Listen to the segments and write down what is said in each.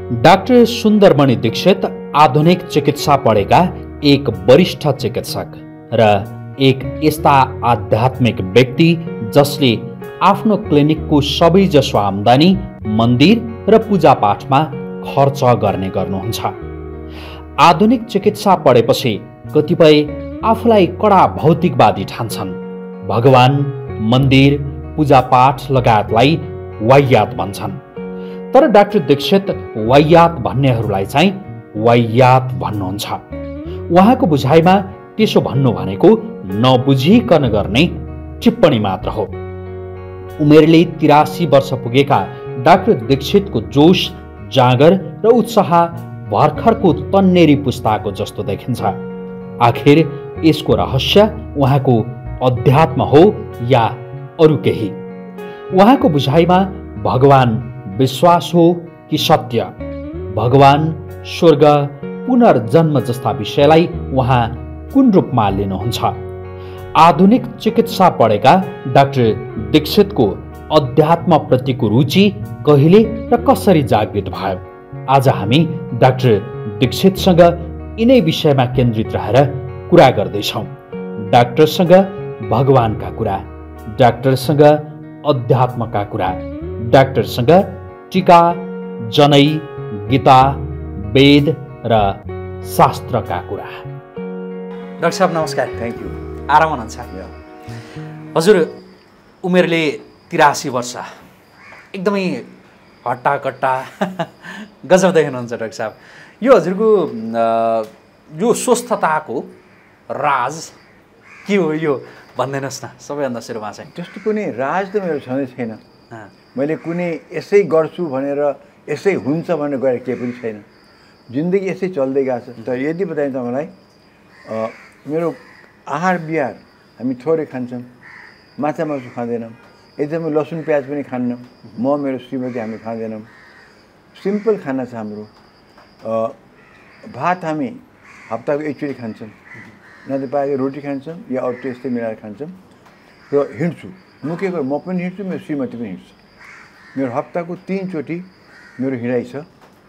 Doctor Sundarmani Dixit आधुनिक चिकित्सा पढेका एक वरिष्ठ चिकित्सक र एक यस्ता आध्यात्मिक व्यक्ति जसले आफ्नो क्लिनिकको सबैजसो आम्दानी मन्दिर र पूजापाठमा खर्च गर्ने गर्नुहुन्छ। आधुनिक चिकित्सा पढेपछि कतिपय आफूलाई कडा भौतिकवादी ठान्छन्। भगवान, मन्दिर, पूजापाठ लगायतलाई वाहियात भन्छन्। तर डाक्टर दीक्षित वाहियात भन्नेहरूलाई चाहिँ वाहियात भन्नुहुन्छ। उहाँको बुझाइमा त्यसो भन्नु भनेको नबुझिकन गर्ने टिप्पणी मात्र हो। उमेरले 83 वर्ष पुगेका डाक्टर दीक्षितको जोश, जाँगर र उत्साह भर्खरको तन्नेरी पुस्ताको जस्तो देखिन्छ। आखिर यसको रहस्य उहाँको अध्यात्म हो या अरू केही? उहाँको बुझाइमा भगवान विश्वास हो कि सत्य? भगवान, स्वर्ग, पुनर्जन्म जस्ता विषयलाई उहाँ कुन रूपमा लिनुहुन्छ? आधुनिक चिकित्सा पढेका डाक्टर दीक्षितको अध्यात्मप्रतिको रुचि कहिले र कसरी जागृत भयो? आज हामी डाक्टर दीक्षितसँग यिनै विषयमा केन्द्रित रहेर कुरा गर्दैछौँ। डाक्टरसँग भगवानका कुरा, डाक्टरसँग अध्यात्मका कुरा, डाक्टरसँग टीका, जनै, गीता, वेद र शास्त्रका कुरा। डाक्टर साहब नमस्कार। Thank you. आराम हुनुहुन्छ? हजुर, उमेरले 83 वर्ष, एकदमै हट्टाकट्टा गजब देख्नुहुन्छ डाक्टर साहब। यो हजुरको यो स्वस्थताको राज के हो यो भनिदिनुहोस् न सबैभन्दा सुरुमा चाहिँ। त्यस्तो कुनै राज त मेरो छँदै छैन। मैले कुनै यसै गर्छु भनेर यसै हुन्छ भनेर गरेर केही पनि छैन। जिन्दगी यसै चल्दै गएको छ। तर यदि बताएँ तपाईँलाई, मेरो आहार विहार हामी थोरै खान्छौँ, माछा मासु खाँदैनौँ, एकदमै लसुन प्याज पनि खान्नौँ। म मेरो श्रीमती हामी खाँदैनौँ। सिम्पल खाना छ हाम्रो। भात हामी हप्ताको एकचोटि खान्छौँ, न त पाएको रोटी खान्छौँ या अरू त्यस्तै मिलाएर खान्छौँ। र हिँड्छु, म के गर्छु, म पनि हिँड्छु, मेरो श्रीमती पनि हिँड्छु। मेरो हप्ताको 3 चोटि मेरो हिँडाइ छ।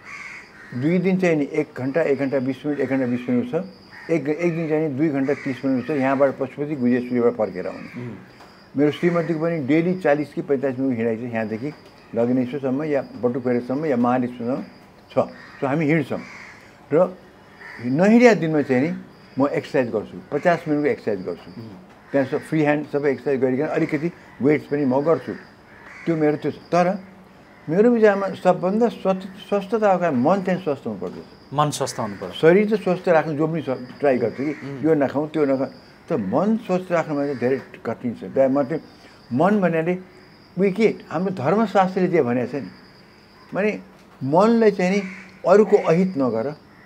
2 दिन चाहिँ नि 1 घन्टा 1 घन्टा 20 मिनट 1 घन्टा 20 मिनट छ। एक दिन चाहिँ 2 घन्टा 30 मिनट छ। यहाँबाट पशुपति गुजेश्वरीबाट फर्केर आउने। मेरो श्रीमतीको पनि डेली 40 कि 45 मिनट हिँडाइ छ। यहाँदेखि लगनेश्वरसम्म या बटुपेरेसम्म या महादेश्वरसम्म छ। सो हामी हिँड्छौँ। र नहिँडेका दिनमा चाहिँ नि म एक्सर्साइज गर्छु, 50 मिनटको एक्सर्साइज गर्छु। त्यहाँ फ्री ह्यान्ड सबै एक्सर्साइज गरिकन अलिकति वेट्स पनि म गर्छु। त्यो मेरो त्यो छ। तर मेरो विचारमा सबभन्दा स्वस्थताको कारण मन चाहिँ स्वस्थ हुनुपर्छ। मन स्वस्थ हुनुपर्छ। शरीर चाहिँ स्वस्थ राख्नु जो पनि ट्राई गर्छ कि यो नखाउँ त्यो नखाउँ, तर मन स्वस्थ राख्नुमा चाहिँ धेरै कठिन छ। मतलब मन भन्नाले उयो के हाम्रो धर्मशास्त्रले जे भनेको छ नि, माने मनलाई चाहिँ नि अरूको अहित नगर,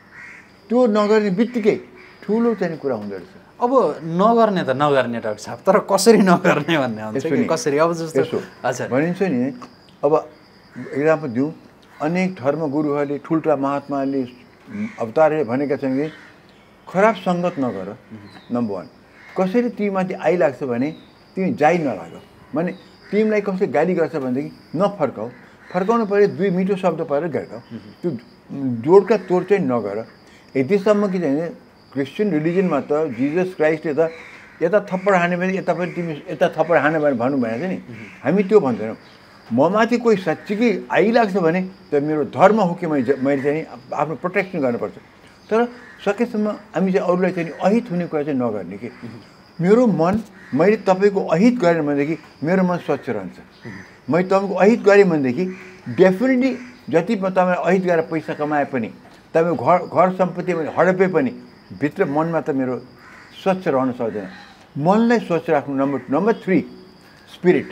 त्यो नगर्ने बित्तिकै ठुलो चाहिँ कुरा हुँदो रहेछ। अब नगर्ने त नगर्ने डाक्टर साहब, तर कसरी नगर्ने भन्ने हुन्छ कि कसरी? अब जस्तो हजुर भनिन्छ नि, अब इक्जाम्पल दिउँ, अनेक धर्मगुरुहरूले ठुल्ठुला महात्माहरूले अवतारले भनेका छन् कि खराब सङ्गत नगर। नम्बर 1। कसरी तिमीमाथि आइलाग्छ भने तिमी जाइ नलाग। माने तिमीलाई कसै गाली गर्छ भनेदेखि नफर्काऊ। फर्काउनु पऱ्यो 2 मिठो शब्द परेर गर्छौ। त्यो जोडका तोड चाहिँ नगर। यतिसम्म कि चाहिँ क्रिस्चियन रिलिजनमा त जिजस क्राइस्टले त यता थप्पड हाने भने यता पनि तिमी यता थप्पड हाने भने भन्नु भनेको छ नि। हामी त्यो भन्दैनौँ। ममाथि कोही साँच्चीकै आइलाग्छ भने त मेरो धर्म हो कि मैले चाहिँ आफ्नो प्रोटेक्सन गर्नुपर्छ। तर सकेसम्म हामी चाहिँ अरूलाई चाहिँ अहित हुने कुरा चाहिँ नगर्ने कि मेरो मन मैले तपाईँको अहित गरेँ भनेदेखि मेरो मन स्वच्छ रहन्छ। मैले तपाईँको अहित गरेँ भनेदेखि डेफिनेटली जति म तपाईँलाई अहित गरेर पैसा कमाए पनि, तपाईँको घर सम्पत्ति हडपे पनि भित्र मनमा त मेरो स्वच्छ रहन सक्दैन। मनलाई स्वच्छ राख्नु। नम्बर 3 स्पिरिट,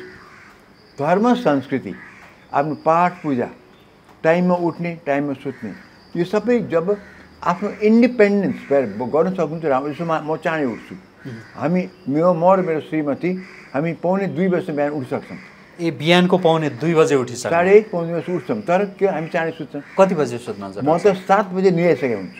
धर्म, संस्कृति, आफ्नो पाठ पूजा, टाइममा उठ्ने, टाइममा सुत्ने, यो सबै जब आफ्नो इन्डिपेन्डेन्स गर्न सक्नुहुन्छ राम्रो। जस्तो म चाँडै उठ्छु। हामी म र मेरो श्रीमती हामी 1:45 बजे बिहान उठिसक्छौँ। बिहानको 1:45 बजे उठिसक्छ? 1:30 1:45 बजे उठ्छौँ। तर के हामी चाँडै सुत्छौँ। कति बजे सुत्नुहुन्छ? म त 7 बजे निदाइसकेको हुन्छु।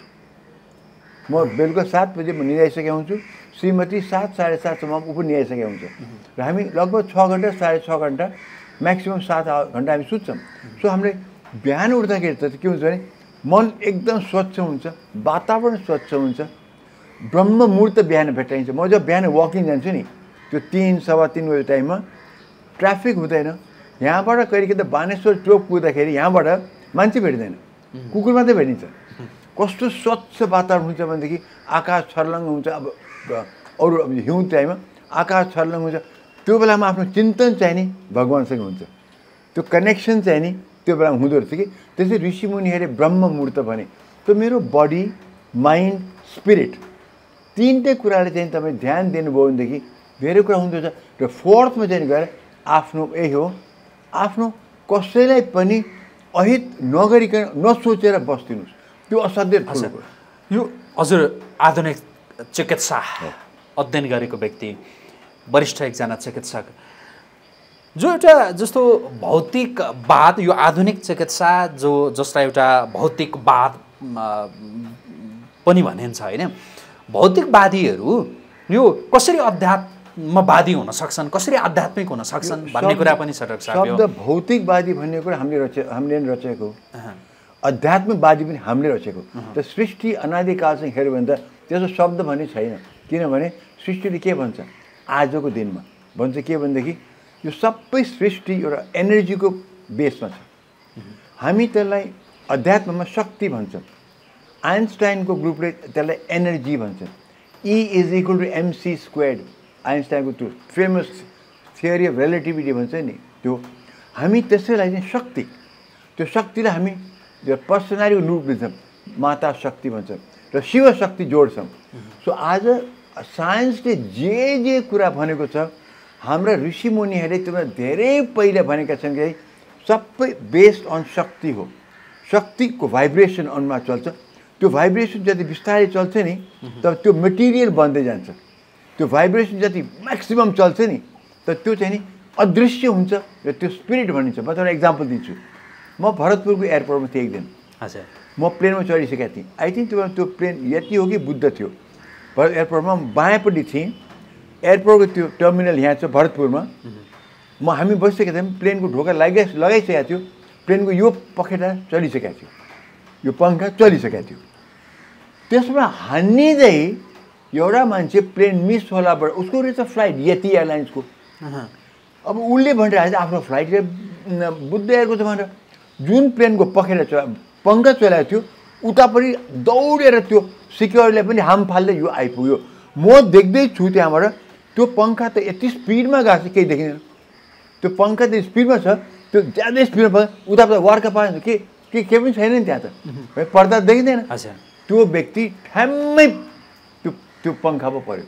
म बेलुका 7 बजे म निदाइसकेको हुन्छु। श्रीमती 7 साढे 7सम्म ऊ पनि निदाइसकेको हुन्छ। र हामी लगभग 6 घन्टा 6.5 घन्टा म्याक्सिमम् 7 घन्टा हामी सुत्छौँ। सो हामीले बिहान उठ्दाखेरि त के हुन्छ भने मन एकदम स्वच्छ हुन्छ, वातावरण स्वच्छ हुन्छ, ब्रह्म मुहूर्त बिहान भेटाइन्छ। म जब बिहान वकिङ जान्छु नि, त्यो 3 सवा 3 बजे टाइममा ट्राफिक हुँदैन। यहाँबाट कहिले त बानेश्वर चोक पुग्दाखेरि यहाँबाट मान्छे भेट्दैन, कुकुर मात्रै भेटिन्छ। कस्तो स्वच्छ वातावरण हुन्छ भनेदेखि आकाश छर्लङ्ग हुन्छ। अब अरू हिउँ टाइममा आकाश छर्लङ्ग हुन्छ, त्यो बेलामा आफ्नो चिन्तन चाहिँ नि भगवान्सँग हुन्छ, त्यो कनेक्सन चाहिँ नि त्यो बेलामा हुँदो रहेछ कि। त्यसै ऋषिमुनिहरूले ब्रह्म मुहूर्त भने। त्यो मेरो बडी, माइन्ड, स्पिरिट तीनटै कुराले चाहिँ तपाईँ ध्यान दिनुभयो भनेदेखि धेरै कुरा हुँदो रहेछ। र फोर्थमा चाहिँ गएर आफ्नो यही हो, आफ्नो कसैलाई पनि अहित नगरिकन नसोचेर बस्दिनुहोस्, त्यो असाध्यै ठुलो कुरा। यो हजुर आधुनिक चिकित्सा अध्ययन गरेको व्यक्ति, वरिष्ठ एकजना चिकित्सक, जो एउटा जस्तो भौतिकवाद, यो आधुनिक चिकित्सा जसलाई एउटा भौतिकवाद पनि भनिन्छ होइन, भौतिकवादीहरू यो कसरी अध्यात्मवादी हुन सक्छन्, कसरी आध्यात्मिक हुन सक्छन् भन्ने कुरा पनि छ डाक्टर साहब। शब्द भौतिकवादी भन्ने कुरा हामीले रचेको, अध्यात्मवादी पनि हामीले रचेको। त सृष्टि अनादिकालसँग हेऱ्यो भने त त्यसो शब्द भन्ने छैन। किनभने सृष्टिले के भन्छ आजको दिनमा, भन्छ के भनेदेखि यो सबै सृष्टि एउटा एनर्जीको बेसमा छ। हामी त्यसलाई अध्यात्ममा शक्ति भन्छौँ, आइन्स्टाइनको ग्रुपले त्यसलाई एनर्जी भन्छ। E = mc², आइन्स्टाइनको त्यो फेमस थियोरी अफ रिलेटिभिटी भन्छ नि, त्यो हामी त्यसैलाई चाहिँ शक्ति, त्यो शक्तिलाई हामी पर्सनालिटीको रूप दिन्छौँ, माता शक्ति भन्छौँ र शिव शक्ति जोड्छौँ। सो आज साइन्सले जे कुरा भनेको छ, हाम्रा ऋषिमुनिहरूले त्यो धेरै पहिला भनेका छन् कि सबै बेस्ड अन शक्ति हो। शक्तिको भाइब्रेसन अनुमा चल्छ, त्यो भाइब्रेसन जति बिस्तारै चल्छ नि तब त्यो मेटेरियल बन्दै जान्छ। त्यो भाइब्रेसन जति म्याक्सिमम चल्छ नि त त्यो चाहिँ नि अदृश्य हुन्छ र त्यो स्पिरिट भनिन्छ। म तपाईँलाई एक्जाम्पल दिन्छु। म भरतपुरको एयरपोर्टमा थिएँ एक दिन, म प्लेनमा चढिसकेको थिएँ। आई थिङ्क त्यो प्लेन यति हो कि बुद्ध थियो। भरत एयरपोर्टमा बायाँपट्टि थिएँ, एयरपोर्टको त्यो टर्मिनल यहाँ छ भरतपुरमा। हामी बसिसकेका थियौँ, प्लेनको ढोका लगाइसकेको थियो, प्लेनको यो पखेटा चलिसकेको थियो, यो पङ्खा चलिसकेको थियो। त्यसमा हान्निँदै एउटा मान्छे प्लेन मिस होलाबाट, उसको रहेछ फ्लाइट यति एयरलाइन्सको। अब उसले भनिरहेको छ आफ्नो फ्लाइट बुद्ध एयरको छ भनेर। जुन प्लेनको पङ्खा चलाएको थियो उतापट्टि दौडेर त्यो सिक्योरिटीलाई पनि हाम फाल्दै यो आइपुग्यो। म देख्दैछु त्यहाँबाट त्यो पङ्खा त यति स्पिडमा गएको छ केही देखिँदैन। त्यो पङ्खा त स्पिडमा छ, त्यो ज्यादै स्पिडमा उताबाट वर्क पाएन के पनि छैन नि त्यहाँ त, पर्दा देखिँदैन। त्यो व्यक्ति ठ्याम्मै त्यो पङ्खा पो पर्यो।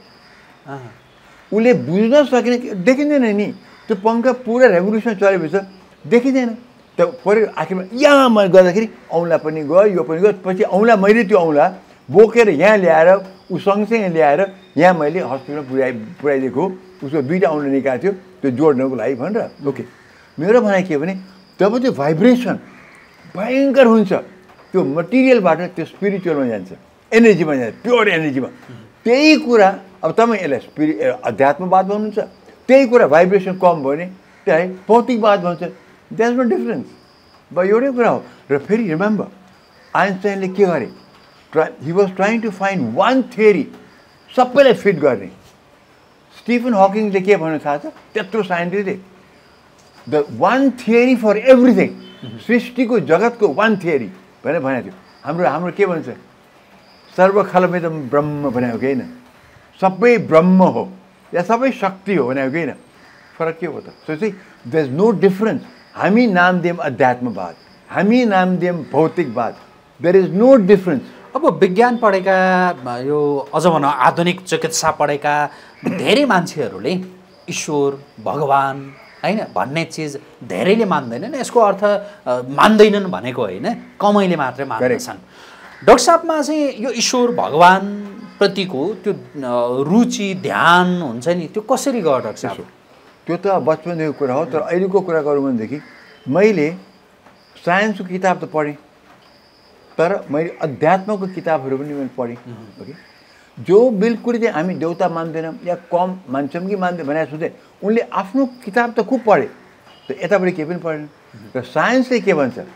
उसले बुझ्न सकेन, देखिँदैन नि त्यो पङ्खा पुरा रेभोल्युसन चलेपछि देखिँदैन त पर्यो। आखिरमा यहाँ मैले गर्दाखेरि औँला पनि गयो, यो पनि गयो। पछि औँला मैले त्यो औँला बोकेर यहाँ ल्याएर ऊ सँगसँगै ल्याएर यहाँ मैले हस्पिटलमा पुऱ्याइदिएको। उसको 2टा औँला निकालेको थियो त्यो जोड्नको लागि भनेर। ओके, मेरो भनाइ के भने जब त्यो भाइब्रेसन भयङ्कर हुन्छ त्यो मटेरियलबाट त्यो स्पिरिचुअलमा जान्छ, एनर्जीमा जान्छ, प्योर एनर्जीमा। त्यही कुरा अब तपाईँ यसलाई अध्यात्मवाद भन्नुहुन्छ, त्यही कुरा भाइब्रेसन कम भयो भने त्यसलाई भौतिकवाद भन्छ। That's no difference. एउटै कुरा हो। र फेरि रिमेम्बर आइन्स्टाइनले के गरे, he was trying to find one theory सबैलाई फिट गर्ने। स्टिफन हकिङले के भन्नु थाहा छ, त्यत्रो साइन्टिस्टले the one theory for everything, सृष्टिको जगतको वान थियोरी भनेर भनेको थियो। हाम्रो के भन्छ, सर्वखलमिदं ब्रह्म भनेको कि होइन, सबै ब्रह्म हो या सबै शक्ति हो भनेको कि होइन। फरक के हो त? सो चाहिँ देयर इज नो डिफरेन्स। हामी नाम दियौँ अध्यात्मवाद, हामी नाम दियौँ भौतिकवाद, देयर इज नो डिफरेन्स। अब विज्ञान पढेका, यो अझ भनौँ आधुनिक चिकित्सा पढेका धेरै मान्छेहरूले ईश्वर, भगवान होइन भन्ने चिज धेरैले मान्दैनन्। यसको अर्थ मान्दैनन् भनेको होइन, कमैले मात्रै मान्दछन्। डाक्टर साहबमा चाहिँ यो ईश्वर भगवान प्रतिको त्यो रुचि ध्यान हुन्छ नि, त्यो कसरी गर्छ डाक्टर साहब? त्यो त बचपनदेखिको कुरा हो। तर अहिलेको कुरा गरौँ भनेदेखि मैले साइन्सको किताब त पढेँ, तर मैले अध्यात्मको किताबहरू पनि मैले पढेँ। ओके, जो बिल्कुल चाहिँ हामी देउता मान्दैनौँ या कम मान्छौँ कि मान्दैन भनेर सोचे, उनले आफ्नो किताब त खुब पढे, त यतापट्टि केही पनि पढेन। र साइन्सले के भन्छ,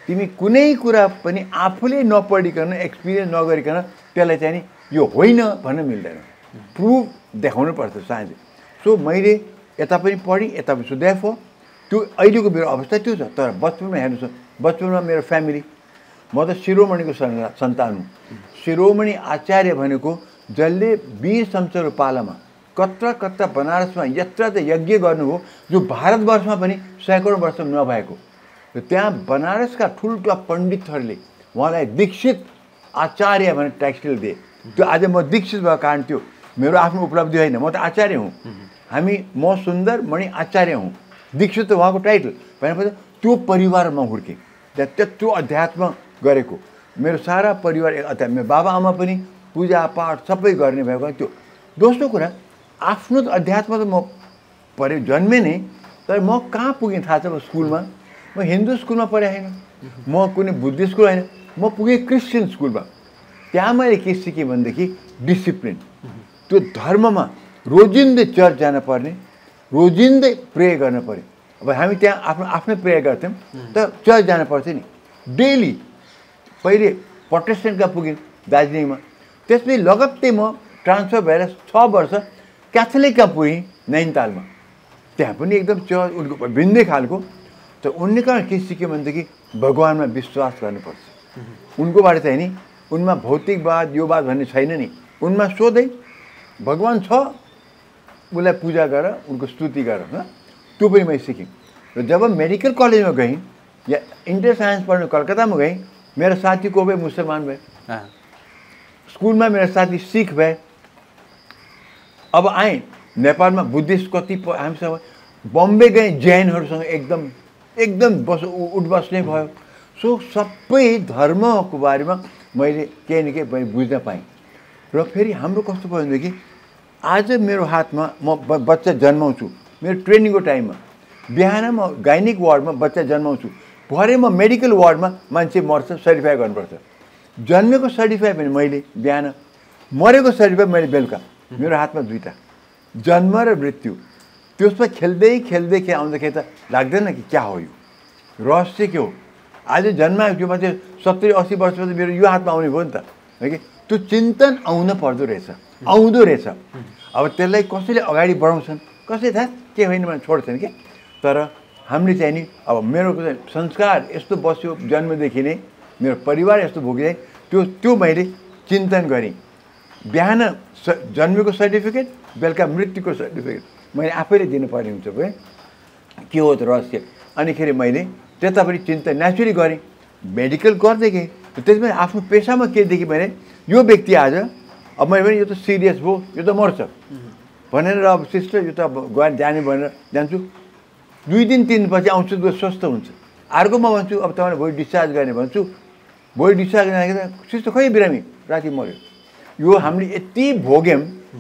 तिमी कुनै कुरा पनि आफूले नपढिकन एक्सपिरियन्स नगरिकन त्यसलाई चाहिँ नि यो होइन भन्न मिल्दैन, प्रुफ देखाउनु पर्छ साँझे। सो मैले यता पनि पढेँ यता पनि सो देयरफोर त्यो अहिलेको मेरो अवस्था त्यो छ। तर बचपनमा हेर्नुहोस्, बचपनमा मेरो फ्यामिली, म त शिरोमणिको सन्तान हुँ। शिरोमणि आचार्य भनेको जसले 20 शमशेरको पालामा कत्रा कत्रा बनारसमा यत्र त यज्ञ गर्नुभयो जो भारतवर्षमा पनि सैकडौँ वर्ष नभएको। र त्यहाँ बनारसका ठुल्ठुला पण्डितहरूले उहाँलाई दीक्षित आचार्य भनेर टाइटल दिए। त्यो आज म दीक्षित भएको कारण त्यो मेरो आफ्नो उपलब्धि होइन, म त आचार्य हुँ। म सुन्दर मणि आचार्य हुँ, दीक्षित त उहाँको टाइटल भनेपछि त्यो परिवारमा हुर्केँ। त्यहाँ त्यत्रो अध्यात्म गरेको मेरो सारा परिवार मेरो बाबा आमा पनि पूजापाठ सबै गर्ने भएको। त्यो दोस्रो कुरा आफ्नो त अध्यात्म त म जन्मेँ नै, तर म कहाँ पुगेँ थाहा छ? म स्कुलमा म हिन्दू स्कुलमा पढेको होइन, म कुनै बुद्धिस्ट स्कुल होइन, म पुगेँ क्रिस्चियन स्कुलमा। त्यहाँ मैले के सिकेँ भनेदेखि डिसिप्लिन, त्यो धर्ममा रोजिन्दै चर्च जान पर्ने, रोजिन्दै प्रे गर्न पर्यो। अब हामी त्यहाँ आफ्नै प्रे गर्थ्यौँ, तर चर्च जान पर्थ्यो नि डेली। पहिले प्रोटेस्टेन्टका पुगेँ दार्जिलिङमा, त्यसपछि लगत्तै म ट्रान्सफर भएर 6 वर्ष क्याथोलिकका पुगेँ नैनीतालमा। त्यहाँ पनि एकदम चर्च उनको भिन्दै खालको। त उनले कहाँ के सिक्यो भनेदेखि भगवान्मा विश्वास गर्नुपर्छ। उनकोबाट चाहिँ नि उनमा भौतिकवाद योवाद भन्ने छैन नि, उनमा सोधै भगवान् छ, उसलाई पूजा गर, उनको स्तुति गर। त्यो पनि मैले सिकेँ। र जब मेडिकल कलेजमा गएँ या इन्टर साइन्स पढ्नु कलकत्तामा गएँ, मेरो साथी को भए मुसलमान भए, स्कुलमा मेरो साथी सिख भए। अब आएँ नेपालमा बुद्धिस्ट कति हामीसँग, बम्बे गएँ जैनहरूसँग एकदम उठ बस्ने भयो। सो सबै धर्मको बारेमा मैले केही न केही मैले बुझ्न पाएँ। र फेरि हाम्रो कस्तो भयो भनेदेखि आज मेरो हातमा म बच्चा जन्माउँछु, मेरो ट्रेनिङको टाइममा बिहान म गाइनिक वार्डमा बच्चा जन्माउँछु, भरे म मेडिकल वार्डमा मान्छे मर्छ सर्टिफाई गर्नुपर्छ। जन्मेको सर्टिफाई पनि मैले बिहान, मरेको सर्टिफाई मैले बेलुका। मेरो हातमा दुईवटा, जन्म र मृत्यु। त्यसमा खेल्दै आउँदाखेरि त लाग्दैन कि क्या हो यो रहस्य के हो? आज जन्माएको त्यो मान्छे 70-80 वर्षपछि मेरो यो हातमा आउने भयो नि त, है कि? त्यो चिन्तन आउन पर्दो रहेछ, आउँदो रहेछ। अब त्यसलाई कसैले अगाडि बढाउँछन्, कसैले थाहा के होइन भने छोड्छन् कि। तर हामीले चाहिँ नि अब मेरो संस्कार यस्तो बस्यो जन्मदेखि नै, मेरो परिवार यस्तो भोगिँदै त्यो मैले चिन्तन गरेँ। बिहान जन्मेको सर्टिफिकेट, बेलुका मृत्युको सर्टिफिकेट मैले आफैले दिनुपर्ने हुन्छ भयो। के हो त रहस्य? अनिखेरि मैले त्यतापट्टि चिन्ता नेचुरली गरेँ, मेडिकल गर्दै गएँ। त्यसमा आफ्नो पेसामा के देखेँ भने यो व्यक्ति आज अब मैले भने यो त सिरियस भयो, यो त मर्छ भनेर, अब सिस्टर यो त अब जाने भनेर जान्छु। 2 दिन 3 दिनपछि आउँछु त स्वस्थ हुन्छ। अर्कोमा भन्छु अब तपाईँलाई भोलि डिस्चार्ज गर्ने भन्छु, भोलि डिस्चार्ज गर्ने सिस्टर खै बिरामी राति मऱ्यो। यो हामीले यति भोग्यौँ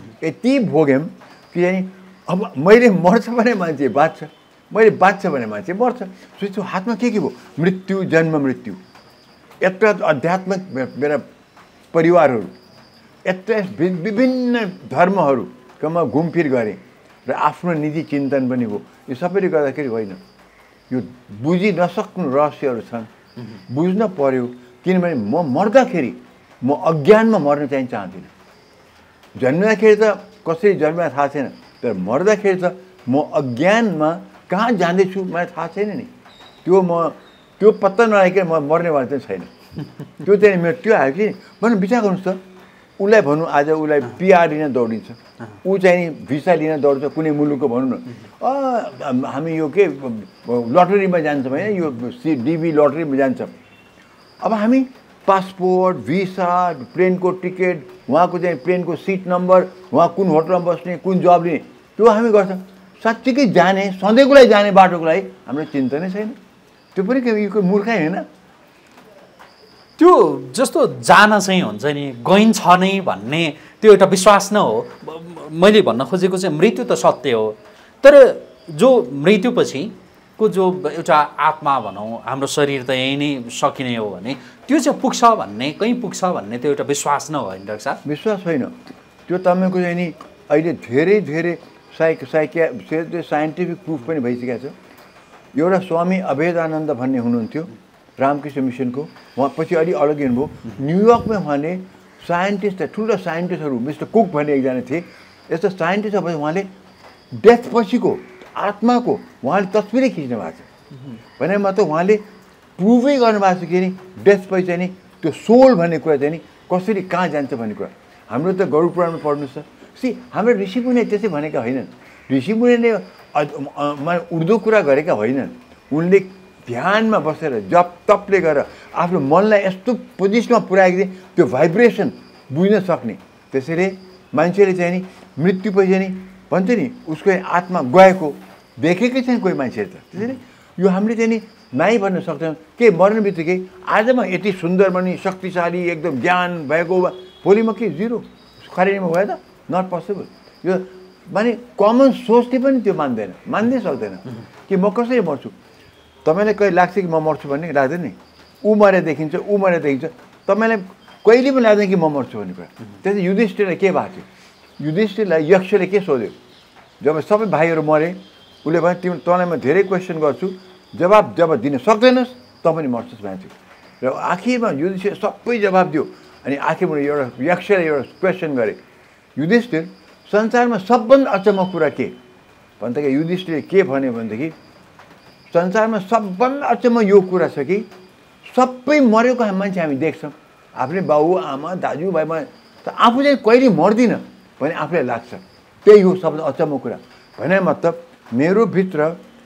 कि चाहिँ अब मैले मर्छ भने मान्छे बाँच्छ, मैले बाँच्छ भने मान्छे मर्छ। त्यो हातमा के भयो? मृत्यु, जन्म मृत्यु। यत्र आध्यात्मिक मेरा परिवारहरू, यत्र विभिन्न धर्महरूकोमा घुमफिर गरेँ र आफ्नो निजी चिन्तन पनि हो। यो सबैले गर्दाखेरि होइन, यो बुझि नसक्नु रहस्यहरू छन्, बुझ्न पर्यो। किनभने म मर्दाखेरि म अज्ञानमा मर्न चाहिँ चाहदिनँ। जन्मिँदाखेरि त कसरी जन्मिँदा थाहा छैन, तर मर्दाखेरि त म अज्ञानमा कहाँ जाँदैछु मलाई थाहा छैन नि। त्यो पत्ता नआइकन म मर्नेवाला चाहिँ छैन। त्यो चाहिँ मेरो त्यो आयो कि भन्नु विचार गर्नुहोस् त। उसलाई भनौँ आज उसलाई पिआर लिन दौडिन्छ, ऊ चाहिँ नि भिसा लिन दौड्छ कुनै मुलुकको भनौँ न, हामी यो के लटरीमा जान्छौँ होइन, यो डिबी लटरीमा जान्छौँ। अब हामी पासपोर्ट, भिसा, प्लेनको टिकट, उहाँको चाहिँ प्लेनको सिट नम्बर, उहाँ कुन होटलमा बस्ने, कुन जब लिने, त्यो हामी गर्छौँ। साँच्चीकै जाने, सधैँको लागि जाने बाटोको लागि हाम्रो चिन्ता नै छैन। त्यो पनि यो मूर्खै होइन। त्यो जस्तो जान चाहिँ हुन्छ नि, गइन्छ नै भन्ने त्यो एउटा विश्वास न हो। मैले भन्न खोजेको चाहिँ मृत्यु त सत्य हो, तर जो मृत्युपछिको जो एउटा आत्मा भनौँ, हाम्रो शरीर त यही नै सकिने हो भने त्यो चाहिँ पुग्छ भन्ने, कहीँ पुग्छ भन्ने त्यो एउटा विश्वास न हो होइन डाक्टर साहब? विश्वास होइन त्यो। तपाईँको चाहिँ नि अहिले धेरै साइन्टिफिक प्रुफ पनि भइसकेको छ। एउटा स्वामी अभेदानन्द भन्ने हुनुहुन्थ्यो, रामकृष्ण मिसनको। उहाँ पछि अलि अलग हुनुभयो। न्युयोर्कमा उहाँले साइन्टिस्ट, ठुल्ठुला साइन्टिस्टहरू, मिस्टर कुक भन्ने एकजना थिए, यस्तो साइन्टिस्ट भए उहाँले डेथ पछिको आत्माको उहाँले तस्बिरै खिच्नु भएको छ। भने मतलब उहाँले प्रुभै गर्नुभएको छ कि नि डेथ पछि चाहिँ नि त्यो सोल भन्ने कुरा चाहिँ नि कसरी कहाँ जान्छ भन्ने कुरा। हाम्रो त गरुड पुराणमा पढ्नुहोस् त। हाम्रो ऋषिमुनि त्यसै भनेका होइनन्। ऋषिमुनिले उर्दू कुरा गरेका होइनन्। उनले ध्यानमा बसेर जप तपले गरेर आफ्नो मनलाई यस्तो पोजिसनमा पुर्याएको थिए त्यो भाइब्रेसन बुझ्न सक्ने। त्यसैले मान्छेले चाहिँ नि मृत्युपछि चाहिँ नि भन्छ नि उसको आत्मा गएको देखेकै छैन कोही मान्छेले त। त्यसैले यो हामीले चाहिँ नि नाइ भन्न सक्दैनौँ के मर्ने बित्तिकै आज म यति सुन्दर बनी शक्तिशाली एकदम ज्ञान भएको भोलि म के जिरो खरेनीमा गयो त? Not possible. यो माने कमन सोचले पनि त्यो मान्दै सक्दैन कि म कसरी मर्छु। तपाईँलाई कहिले लाग्छ कि म मर्छु भन्ने? लाग्दैन नि। ऊ मरे देखिन्छ, ऊ मरे देखिन्छ। तपाईँलाई कहिले पनि लाग्दैन कि म मर्छु भन्ने कुरा। त्यसै युधिष्ठिरलाई के भएको थियो? युधिष्ठिरलाई यक्षले के सोध्यो? जब सबै भाइहरू मरे उसले भने तँलाई म धेरै क्वेसन गर्छु, जब दिन सक्दैनस् तँ पनि मर्छस् भन्थ्यो। र आखिरमा युधिष्ठिर सबै जवाब दियो। अनि आखिरमा एउटा यक्षले एउटा क्वेसन गरे, युधिष्ठिर संसारमा सबभन्दा अचम्म कुरा के भन्दाखेरि युधिष्ठिरले के भन्यो भनेदेखि संसारमा सबभन्दा अचम्म यो कुरा छ कि सबै मरेको मान्छे हामी देख्छौँ। आफ्नै बाउ आमा दाजुभाइमा त आफू चाहिँ कहिले मर्दिनँ भने आफूलाई लाग्छ। त्यही हो सबभन्दा अचम्म कुरा। भने मतलब मेरो भित्र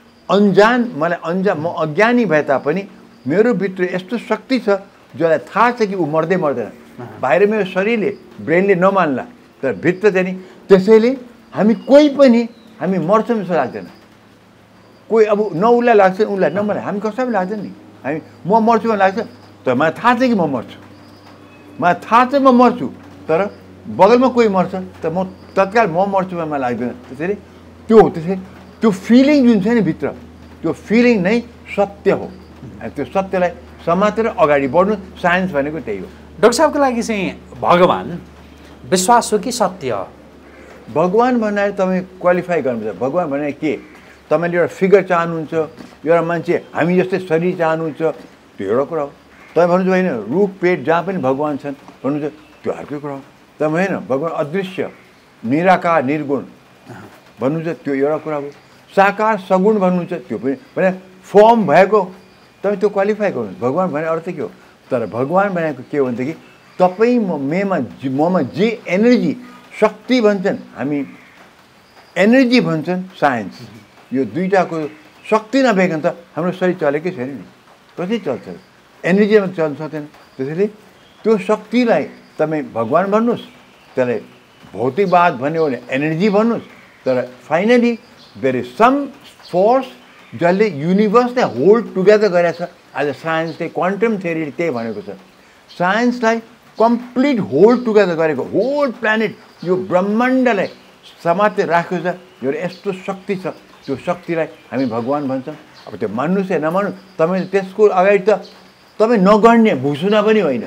म अज्ञानी भए तापनि मेरो भित्र यस्तो शक्ति छ जसलाई थाहा छ कि ऊ मर्दैन। बाहिर मेरो शरीरले ब्रेनले नमान्ला तर भित्र चाहिँ नि त्यसैले हामी कोही पनि हामी मर्छौँ जस्तो लाग्दैन। कोही अब न उसलाई लाग्छ उसलाई न मलाई, हामी कसैलाई लाग्दैन नि। हामी म मर्छु भन्ने लाग्छ तर मलाई थाहा छ कि म मर्छु, मलाई थाहा छ म मर्छु तर बगलमा कोही मर्छ त म तत्काल म मर्छु भन्ने मलाई लाग्दैन। त्यसैले त्यो फिलिङ जुन छ नि भित्र त्यो फिलिङ नै सत्य हो। त्यो सत्यलाई समातेर अगाडि बढ्नु साइन्स भनेको त्यही हो। डाक्टर साहबको लागि चाहिँ भगवान विश्वास हो कि सत्य हो? भगवान भनेर तपाईँ क्वालिफाई गर्नुहुन्छ। भगवान भने के? तपाईँले एउटा फिगर चाहनुहुन्छ, एउटा मान्छे हामी जस्तै शरीर चाहनुहुन्छ, त्यो एउटा कुरा हो। तपाईँ भन्नुहुन्छ होइन रुख पेट जहाँ पनि भगवान छन् भन्नुहुन्छ, त्यो अर्कै कुरा हो। तपाईँ होइन भगवान अदृश्य निराकार निर्गुण भन्नुहुन्छ, त्यो एउटा कुरा हो। साकार सगुण भन्नुहुन्छ, त्यो पनि भने फर्म भएको तपाईँ त्यो क्वालिफाई गर्नुहुन्छ। भगवान भने अर्थ के हो? तर भगवान भनेको के हो भनेदेखि तपाईँ ममा जे एनर्जी शक्ति भन्छन्, हामी एनर्जी भन्छन् साइन्स, यो दुईटाको शक्ति नभइकन त हाम्रो शरीर चलेकै छैन नि। कसरी चल्छ? एनर्जीमा चल्न सक्दैन। त्यसैले त्यो शक्तिलाई तपाईँ भगवान भन्नुहोस्, त्यसलाई भौतिकवाद भन्यो भने एनर्जी भन्नुहोस्, तर finally there is some force जसले युनिभर्सलाई होल्ड टुगेदर गरेको छ। आज साइन्सले क्वान्टम थ्योरीले त्यही भनेको छ। साइन्सलाई कम्प्लिट होल्ड टुगेदर गरेको, होल प्लानेट यो ब्रह्माण्डलाई समातेर राखेको छ। यो यस्तो शक्ति छ, त्यो शक्तिलाई हामी भगवान भन्छौँ। अब त्यो मान्नुहोस् या नमान्नु, तपाईँ त्यसको अगाडि त तपाईँ नगर्ने भुसुना पनि होइन,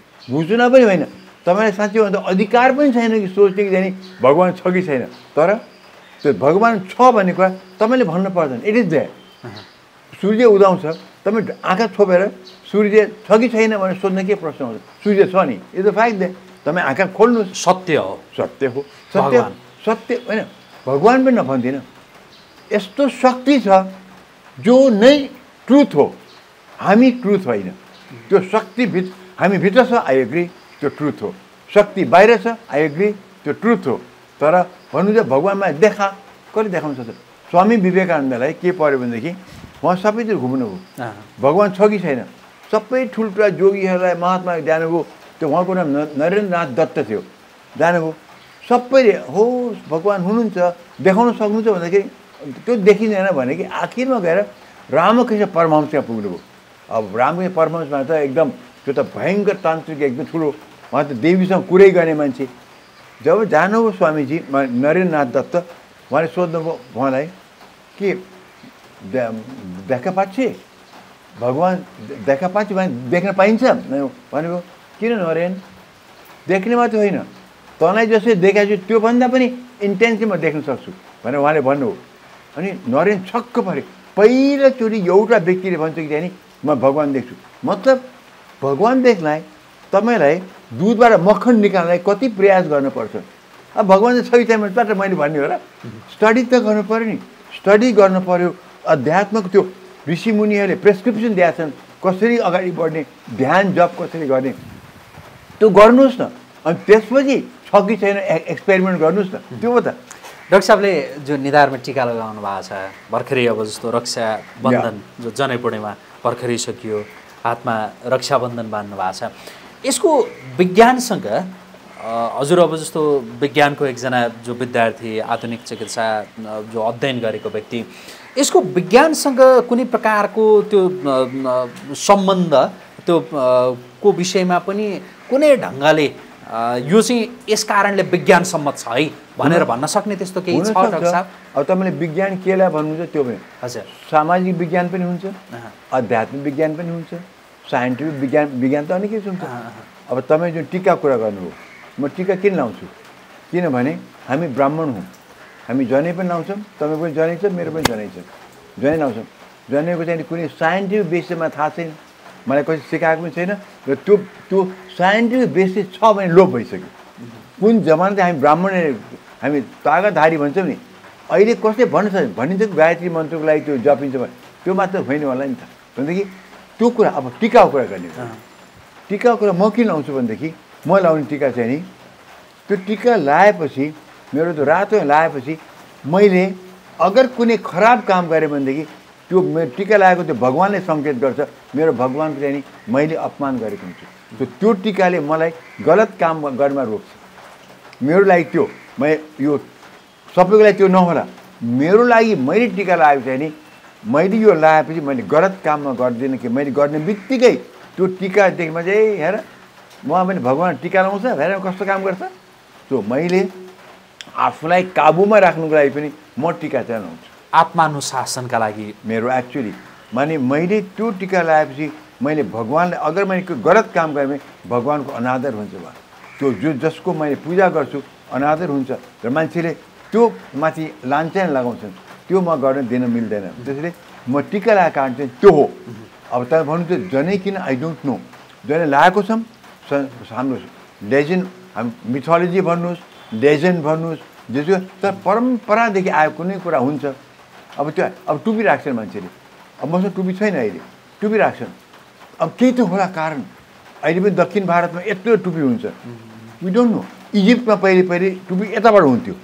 तपाईँलाई साँच्चै भन्दा अधिकार पनि छैन कि सोच्ने कि जाने भगवान छ कि छैन। तर त्यो भगवान छ भन्ने कुरा तपाईँले भन्नु पर्दैन। It is there. सूर्य उदाउँछ, तपाईँ आँखा छोपेर सूर्य छ कि छैन भनेर सोध्न के प्रश्न हुन्छ? सूर्य छ नि, इज द फ्याक्ट दे। तपाईँ आँखा खोल्नुहोस्, सत्य हो। सत्य होइन, भगवान पनि नभन्दिनँ। यस्तो शक्ति छ जो नै ट्रुथ हो, हामी ट्रुथ होइन। त्यो शक्ति हामी भित्र छ, आई एग्री, त्यो ट्रुथ हो। शक्ति बाहिर छ, आई एग्री, त्यो ट्रुथ हो। तर भन्नु चाहिँ भगवानमा देखा कसले देखाउन सक्छ? स्वामी विवेकानन्दलाई के पर्यो भनेदेखि उहाँ सबैतिर घुम्नुभयो, भगवान छ कि छैन। सबै ठुल्ठुला जोगीहरूलाई महात्मा जानुभयो। त्यो उहाँको नाम नरेन्द्रनाथ दत्त थियो, जानुभयो। सबैले हो भगवान हुनुहुन्छ, देखाउन सक्नुहुन्छ भन्दाखेरि त्यो देखिँदैन भने कि आखिरमा गएर रामकृष्ण परमहंसमा पुग्नुभयो। अब रामकृष्ण परमहंसमा त एकदम त्यो त भयङ्कर तान्त्रिक एकदम ठुलो, उहाँ त देवीसँग कुरै गर्ने मान्छे। जब जानुभयो स्वामीजी नरेन्द्रनाथ दत्त, उहाँले सोध्नुभयो उहाँलाई के देखा पाच्छे, भगवान देखा पाच्छे भने देख्न पाइन्छ भनेको? किन नरेन, देख्ने मात्रै होइन, तँलाई जसरी देखाएको छु त्योभन्दा पनि इन्टेन्सली म देख्न सक्छु भनेर उहाँले भन्नुभयो। अनि नरेन छक्क पऱ्यो। पहिलोचोटि एउटा व्यक्तिले भन्छ कि त्यहाँदेखि म भगवान देख्छु मतलब भगवान देख्नलाई तपाईँलाई दुधबाट मक्खन निकाल्नलाई कति प्रयास गर्नुपर्छ अब भगवान चाहिँ 6 टाइमबाट मैले भन्ने हो र स्टडी त गर्नु पऱ्यो नि स्टडी गर्नु पऱ्यो अध्यात्मको त्यो ऋषिमुनिहरूले प्रेस्क्रिप्सन दिएका छन् कसरी अगाडि बढ्ने ध्यान जप कसरी गर्ने त्यो गर्नुहोस् न अनि त्यसपछि छ कि छैन एक्सपेरिमेन्ट गर्नुहोस् न त्यो हो त डाक्टर साहबले जो निधारमा टिका लगाउनु भएको छ भर्खरै अब जस्तो रक्षा बन्धन जो जनै पूर्णिमा भर्खरै सकियो हातमा रक्षाबन्धन बाँध्नु भएको छ यसको विज्ञानसँग हजुर अब जस्तो विज्ञानको एकजना जो विद्यार्थी आधुनिक चिकित्सा जो अध्ययन गरेको व्यक्ति यसको विज्ञानसँग कुनै प्रकारको त्यो सम्बन्ध त्यो को विषयमा पनि कुनै ढङ्गले यो चाहिँ यस कारणले विज्ञान सम्मत छ है भनेर भन्न सक्ने त्यस्तो केही छ डाक्टर साहब अब तपाईँले विज्ञान केलाई भन्नुहुन्छ त्यो पनि हजुर सामाजिक विज्ञान पनि हुन्छ आध्यात्मिक विज्ञान पनि हुन्छ साइन्टिफिक विज्ञान त अनेकै हुन्छ अब तपाईँ जुन टिका कुरा गर्नुभयो म टिका किन लाउँछु किनभने हामी ब्राह्मण हौँ हामी जनै पनि लाउँछौँ तपाईँ पनि जनै छ मेरो पनि जनै छ जनै लाउँछौँ जनेको चाहिँ कुनै साइन्टिफिक बेसिसमा थाहा छैन मलाई कसै सिकाएको पनि छैन र त्यो साइन्टिफिक बेसिस छ भने लोप भइसक्यो कुन जमाना चाहिँ हामी ब्राह्मण हामी तागतधारी भन्छौँ नि अहिले कसले भनिन्छ गायत्री मन्त्रको लागि त्यो जपिन्छ भने त्यो मात्र होइन होला नि त भनेदेखि त्यो कुरा अब टिकाको कुरा गर्ने टिकाको कुरा म किन लाउँछु भनेदेखि म लाउने टिका चाहिँ नि त्यो टिका लगाएपछि मेरो त्यो रातो लगाएपछि मैले अगर कुनै खराब काम गरेँ भनेदेखि त्यो मेरो टिका लगाएको त्यो भगवानले सङ्केत गर्छ मेरो भगवानको चाहिँ नि मैले अपमान गरेको हुन्छु त्यो टिकाले मलाई गलत काम गर्नमा रोक्छ मेरो लागि त्यो म यो सबैको लागि त्यो नहोला मेरो लागि मैले टिका लगाएको चाहिँ नि मैले यो लगाएपछि मैले गलत काममा गर्दिनँ कि मैले गर्ने बित्तिकै त्यो टिका देखेमा चाहिँ हेर म पनि भगवान टिका लाउँछ हेर कस्तो काम गर्छ त्यो मैले आफूलाई काबुमा राख्नुको लागि पनि म टिका चाहिँ लाउँछु आत्मानुशासनका लागि मेरो एक्चुअली माने मैले त्यो टिका लगाएपछि मैले भगवानलाई अगर मैले गलत काम गरेँ भने भगवानको अनादर हुन्छ उहाँ त्यो जसको मैले पूजा गर्छु अनादर हुन्छ र मान्छेले त्यो माथि लान्छन लगाउँछन् त्यो म गर्न दिन मिल्दैन त्यसैले म टिका लगाएको कारण चाहिँ त्यो हो अब तपाईँ भन्नुहुन्छ जनै किन आई डोन्ट नो जनै लगाएको छौँ हाम्रो लेजेन्ड हामी मिथोलोजी भन्नुहोस् लेजेन्ड भन्नुहोस् जसो तर परम्परादेखि आएको कुनै कुरा हुन्छ अब त्यो अब टुपी राख्छन् मान्छेले अब मसँग टुपी छैन अहिले टुपी राख्छन् अब केही त होला कारण अहिले पनि दक्षिण भारतमा यत्रो टुपी हुन्छ वी डोन्ट नो इजिप्टमा पहिले टुपी यताबाट हुन्थ्यो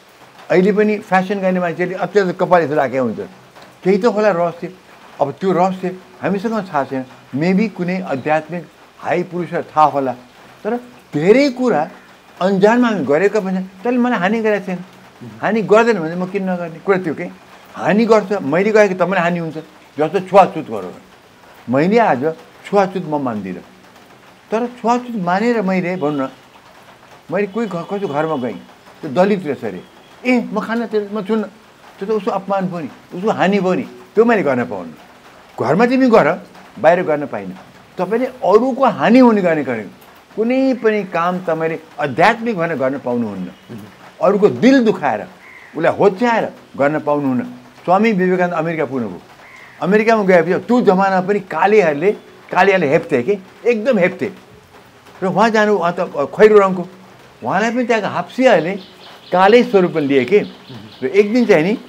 अहिले पनि फेसन गर्ने मान्छेले अत्यन्त कपाल यस्तो राखेको हुन्छ केही त होला रहस्य अब त्यो रहस्य हामीसँग थाहा छैन मेबी कुनै आध्यात्मिक हाई पुरुषहरू थाहा होला तर धेरै कुरा अन्जानमा हामी गरेको पनि त्यसले मलाई हानि गरेको छैन हानि गर्दैन भने म किन नगर्ने कुरा त्यो के हानि गर्छ मैले गएको तपाईँलाई हानि हुन्छ जस्तो छुवाछुत गरौँ मैले आज छुवाछुत म मान्दिनँ तर छुवाछुत मानेर मैले भन्नु न मैले कोही कसै घरमा गएँ त्यो दलित रहेछ अरे ए म खाना म छुन्न त्यो त उसको अपमान भयो नि उसको हानि भयो नि त्यो मैले गर्न पाउनु घरमा तिमी गर बाहिर गर्न पाइनँ तपाईँले अरूको हानि हुने गर्ने गरेको कुनै पनि काम तपाईँले आध्यात्मिक भनेर गर्न पाउनुहुन्न अरूको दिल दुखाएर उसलाई होच्याएर गर्न पाउनुहुन्न स्वामी विवेकानन्द अमेरिका पुग्नुभयो अमेरिकामा गएपछि त्यो जमानामा पनि कालेहरूले हेप्थे कि एकदम हेप्थे र उहाँ जानु उहाँ त खैरो रङको उहाँलाई पनि त्यहाँको हाप्सीहरूले कालै स्वरूप लिए कि र एक दिन चाहिँ नि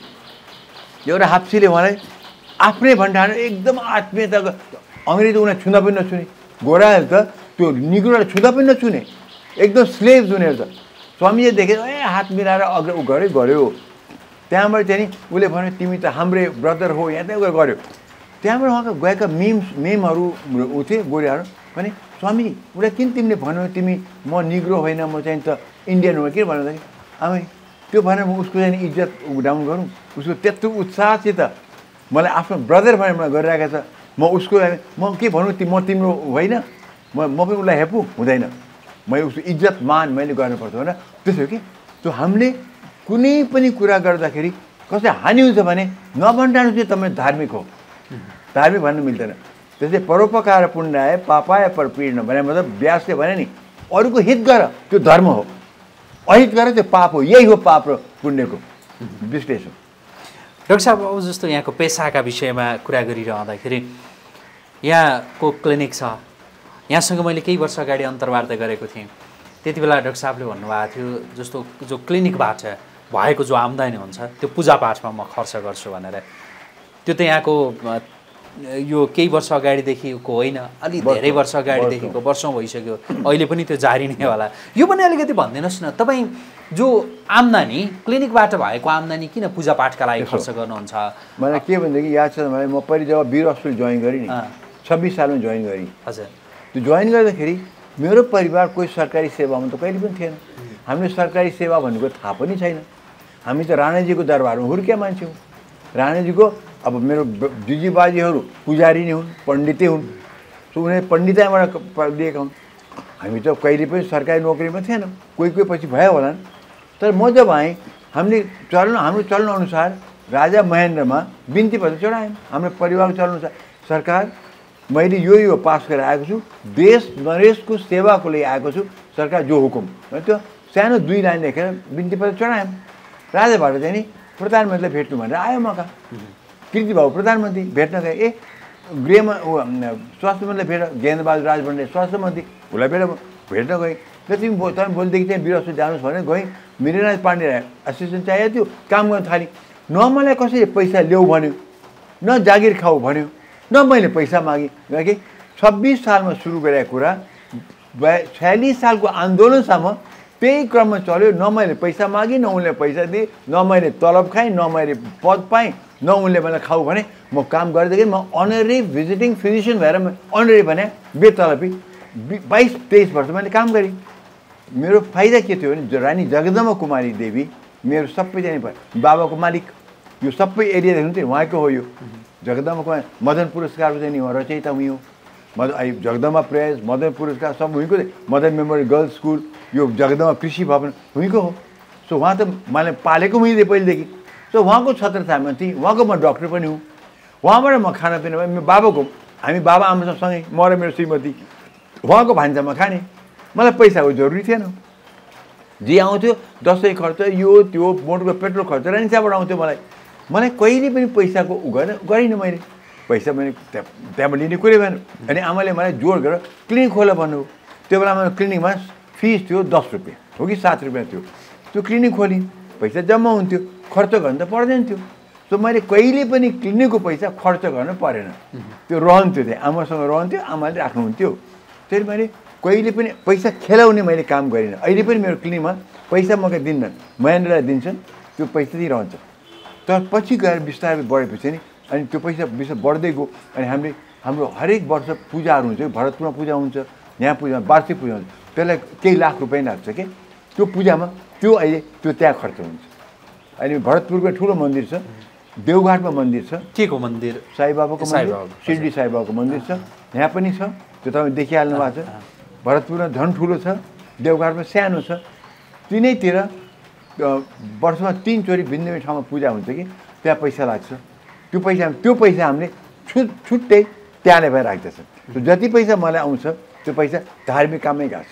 एउटा हाप्सीले उहाँलाई आफ्नै भण्डार एकदम आत्मीयता अङ्ग्रेजी उनीहरू छुँदा पनि नछुने गोराहरू त त्यो निग्रोलाई छुँदा पनि नछुने एकदम स्लेभ उनीहरू त स्वामीले देखेर ए हात मिलाएर अग्र ऊ गऱ्यो त्यहाँबाट चाहिँ नि उसले भन्यो तिमी त हाम्रै ब्रदर हो यहाँ त्यहाँ गऱ्यो त्यहाँबाट उहाँको गएका मेमहरू ऊ थिए गोराहरू भने स्वामी उसलाई किन तिमीले भन्यो तिमी म निग्रो होइन म चाहिँ त इन्डियन हो किन भन्दाखेरि आमै त्यो भनेर म उसको चाहिँ इज्जत डाउन गरौँ उसको त्यत्रो उत्साहसित मलाई आफ्नो ब्रदर भनेर मलाई गरिरहेको छ म उसको लागि म के भनौँ म तिम्रो होइन म पनि उसलाई हेपु हुँदैन मैले उसको इज्जत मान मैले गर्नुपर्छ होइन त्यसो कि त्यो हामीले कुनै पनि कुरा गर्दाखेरि कसै हानि हुन्छ भने नभन्डानु चाहिँ तपाईँ धार्मिक हो धार्मिक भन्नु मिल्दैन त्यसले परोपकार पुण्याय पापाय परपीडन भने मतलब व्यासले भने नि अरूको हित गर त्यो धर्म हो अहित गर त्यो पाप हो यही हो पाप र पुण्यको विश्लेषण डाक्टर साहब अब जस्तो यहाँको पेसाका विषयमा कुरा गरिरहँदाखेरि यहाँको क्लिनिक छ, यहाँसँग मैले केही वर्ष अगाडि अन्तर्वार्ता गरेको थिएँ। त्यति बेला डाक्टर साहबले भन्नुभएको थियो जस्तो जो क्लिनिकबाट भएको जो आम्दानी हुन्छ त्यो पूजापाठमा म खर्च गर्छु भनेर। त्यो त यहाँको यो केही वर्ष अगाडिदेखिको होइन, अलि धेरै वर्ष अगाडिदेखिको, वर्षौँ भइसक्यो, अहिले पनि त्यो जारी नै होला। यो पनि अलिकति भनिदिनुहोस् न, तपाईँ जो आम्दानी क्लिनिकबाट भएको आम्दानी किन पूजापाठका लागि खर्च गर्नुहुन्छ? मलाई के भनेदेखि याद छ मलाई, म पहिला जब वीर हस्पिटल जोइन गरेँ नि, 26 सालमा जोइन गरेँ। हजुर। त्यो जोइन गर्दाखेरि मेरो परिवार कोही सरकारी सेवामा त कहिले पनि थिएन। हामीले सरकारी सेवा भनेको थाहा पनि छैन। हामी त राणाजीको दरबारमा हुर्किया मान्छे हौँ। राणाजीको अब मेरो जुजी बाजेहरू पुजारी नै हुन्, पण्डितै हुन्, सो उनीहरू पण्डितैबाट लिएका हुन्। हामी त कहिले पनि सरकारी नोकरीमा थिएनौँ, कोही कोही पछि भयो होला। तर म जब आएँ हामीले हाम्रो चलनअनुसार राजा महेन्द्रमा बिन्ती पत्र चढायौँ। हाम्रो परिवारको चलनअनुसार सरकार मैले यो पास गरेर आएको छु, देश नरेशको सेवाको लागि आएको छु, सरकार जो हुकुम, त्यो सानो 2 लाइन लेखेर बिन्ती पत्र चढायौँ। राजाबाट चाहिँ नि प्रधानमन्त्रीलाई भेट्नु भनेर आयो मौका। कृति बाबु प्रधानमन्त्री भेट्न गए, गृहमा स्वास्थ्य मन्त्रीलाई भेट, ज्ञानबहादुर राज भण्डारी स्वास्थ्य मन्त्री, उसलाई भेट्न गएँ। र तपाईँ भोलिदेखि चाहिँ वीर हस्पिटल जानुहोस् भनेर गएँ। मिरेराज पाण्डेलाई एसिस्टेन्ट चाहिएको थियो, काम गर्न थालेँ। न मलाई कसैले पैसा ल्याऊ भन्यो, न जागिर खाऊ भन्यो, न मैले पैसा मागेँ। किनकि 26 सालमा सुरु गरेको कुरा 46 सालको आन्दोलनसम्म त्यही क्रममा चल्यो। न मैले पैसा मागेँ, न उनले पैसा दिए, न मैले तलब खाएँ, न मैले पद पाएँ, न उनले मलाई खाऊ भने। म काम गर्दाखेरि म अनरी भिजिटिङ फिजिसियन भएर अनरी भने बेतलबी 22-23 वर्ष मैले काम गरेँ। मेरो फाइदा के थियो भने रानी जगदम्बा कुमारी देवी मेरो सबैजना बाबाको मालिक, यो सबै एरिया देख्नुहुन्थ्यो उहाँको हो। यो जगदम्बा कुमारी मदन पुरस्कारको चाहिँ नि उहाँ रचयिता हुँ। यो जगदम्बा प्रेस, मदन पुरस्कार सब उहीँको, मदन मेमोरियल गर्ल्स स्कुल, यो जगदम्बा कृषि भवन उहीँको हो। सो उहाँ त मलाई पालेको मैले पहिलेदेखि। सो उहाँको छत्रछायामा थिएँ, उहाँको म डक्टर पनि हुँ। उहाँबाट म खानापिना भयो। मेरो बाबाको, हामी बाबा आमासँग सँगै, म र मेरो श्रीमती उहाँको भान्सामा खाने। मलाई पैसाको जरुरी थिएन। जे आउँथ्यो दसैँ खर्च, यो त्यो मोटरको पेट्रोल खर्च रानीसाबाट आउँथ्यो। मलाई कहिले पनि पैसाको गरिनँ मैले। पैसा मैले त्यहाँबाट लिने कुरै भएन। अनि आमाले मलाई जोड गरेर क्लिनिक खोला भन्नुभयो। त्यो बेलामा क्लिनिकमा फिस थियो 10 रुपियाँ हो कि 7 रुपियाँ थियो। त्यो क्लिनिक खोलेँ, पैसा जम्मा हुन्थ्यो, खर्च गर्न त पर्दैन थियो। सो मैले कहिले पनि क्लिनिकको पैसा खर्च गर्न परेन। त्यो रहन्थ्यो, त्यहाँ आमासँग रहन्थ्यो, आमाले राख्नुहुन्थ्यो। त्यसले मैले कहिले पनि पैसा खेलाउने मैले काम गरिनँ। अहिले पनि मेरो क्लिनिकमा पैसा मकै दिन्न, महेन्द्रलाई दिन्छन्, त्यो पैसा चाहिँ रहन्छ। तर पछि गएर बिस्तारै बढेपछि नि अनि त्यो पैसा बढ्दै गयो। अनि हाम्रो हरेक वर्ष पूजाहरू हुन्छ, भरतपुरमा पूजा हुन्छ, यहाँ पूजा वार्षिक पूजा हुन्छ, त्यसलाई केही लाख रुपियाँ लाग्छ कि त्यो पूजामा। त्यो अहिले त्यो त्यहाँ खर्च हुन्छ। अहिले भरतपुरको ठुलो मन्दिर छ, देवघाटमा मन्दिर छ। के को मन्दिर? साईबाबाको मन्दिर, शिरडी साईबाबाको मन्दिर छ, यहाँ पनि छ। त्यो तपाईँ देखिहाल्नु भएको छ। भरतपुरमा झन् ठुलो छ, देवघाटमा सानो छ। तिनैतिर वर्षमा 3 चोटि भिन्न भिन्न ठाउँमा पूजा हुन्छ कि त्यहाँ पैसा लाग्छ। त्यो पैसा हामीले छुट्टै त्यहाँले भएर राख्दछ। जति पैसा मलाई आउँछ त्यो पैसा धार्मिक काममै गएको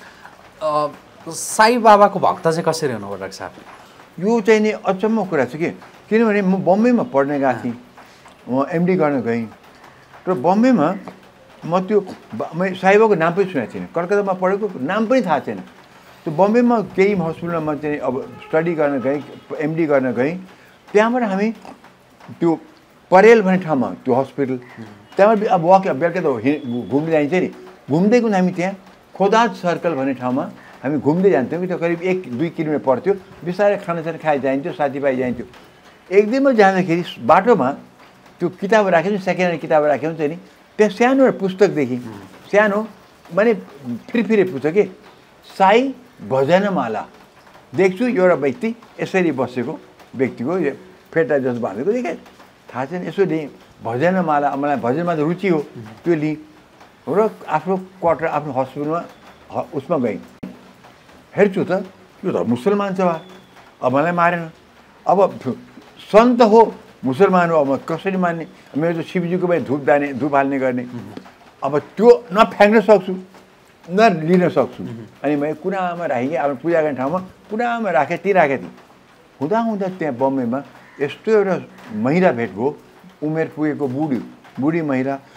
छ। साई बाबाको भक्त चाहिँ कसरी हुनुभयो डाक्टर साहब? यो चाहिँ नि अचम्म कुरा छ कि, किनभने म बम्बईमा पढ्न गएको थिएँ, म एमडी गर्न गएँ। र बम्बईमा म साईबाबाको नाम पनि सुनेको थिएन, कलकत्तामा पढेको नाम पनि थाहा छैन। त्यो बम्बईमा केही हस्पिटलमा चाहिँ अब स्टडी गर्न गएँ, एमडी गर्न गएँ। त्यहाँबाट हामी त्यो परेल भन्ने ठाउँमा त्यो हस्पिटल, त्यहाँबाट अब बेलुका त घुम्दै जाइन्छ नि, घुम्दै हामी त्यहाँ खोदाज सर्कल भन्ने ठाउँमा हामी घुम्दै जान्थ्यौँ कि त्यो करिब 1-2 किलोमिटर पर्थ्यो। बिस्तारै खानासाना खाए जाइन्थ्यो, साथीभाइ जाइन्थ्यो। एक दिनमा जाँदाखेरि बाटोमा त्यो किताब राख्यो नि, सेकेन्ड ह्यान्ड किताब राख्यो हुन्छ नि, त्यहाँ सानो एउटा पुस्तकदेखि, सानो माने फिरफिरे पुस्तक के साई भजनमाला देख्छु। एउटा व्यक्ति यसरी बसेको व्यक्तिको फेटा जस्तो बाँधेको देखेँ, थाहा छैन। यसो लिएँ भजनमाला, मलाई भजनमा त रुचि हो, त्यो लिएँ र आफ्नो क्वार्टर, आफ्नो हस्पिटलमा उसमा गएँ। हेर्छु त यो त मुसलमान छ बा, अब मलाई मारेन। अब सन्त हो, मुसलमान हो, अब कसरी मान्ने? मेरो त शिवजीको भाइ धुप हाल्ने गर्ने। अब त्यो न फ्याँक्न सक्छु न लिन सक्छु। अनि मैले कुनामा राखेँ कि आफ्नो पूजा गर्ने ठाउँमा कुनामा राखेँ, ती राखेँ थिएँ। हुँदा त्यहाँ बम्बईमा यस्तो एउटा महिला भेट भयो, उमेर पुगेको बुढी महिला।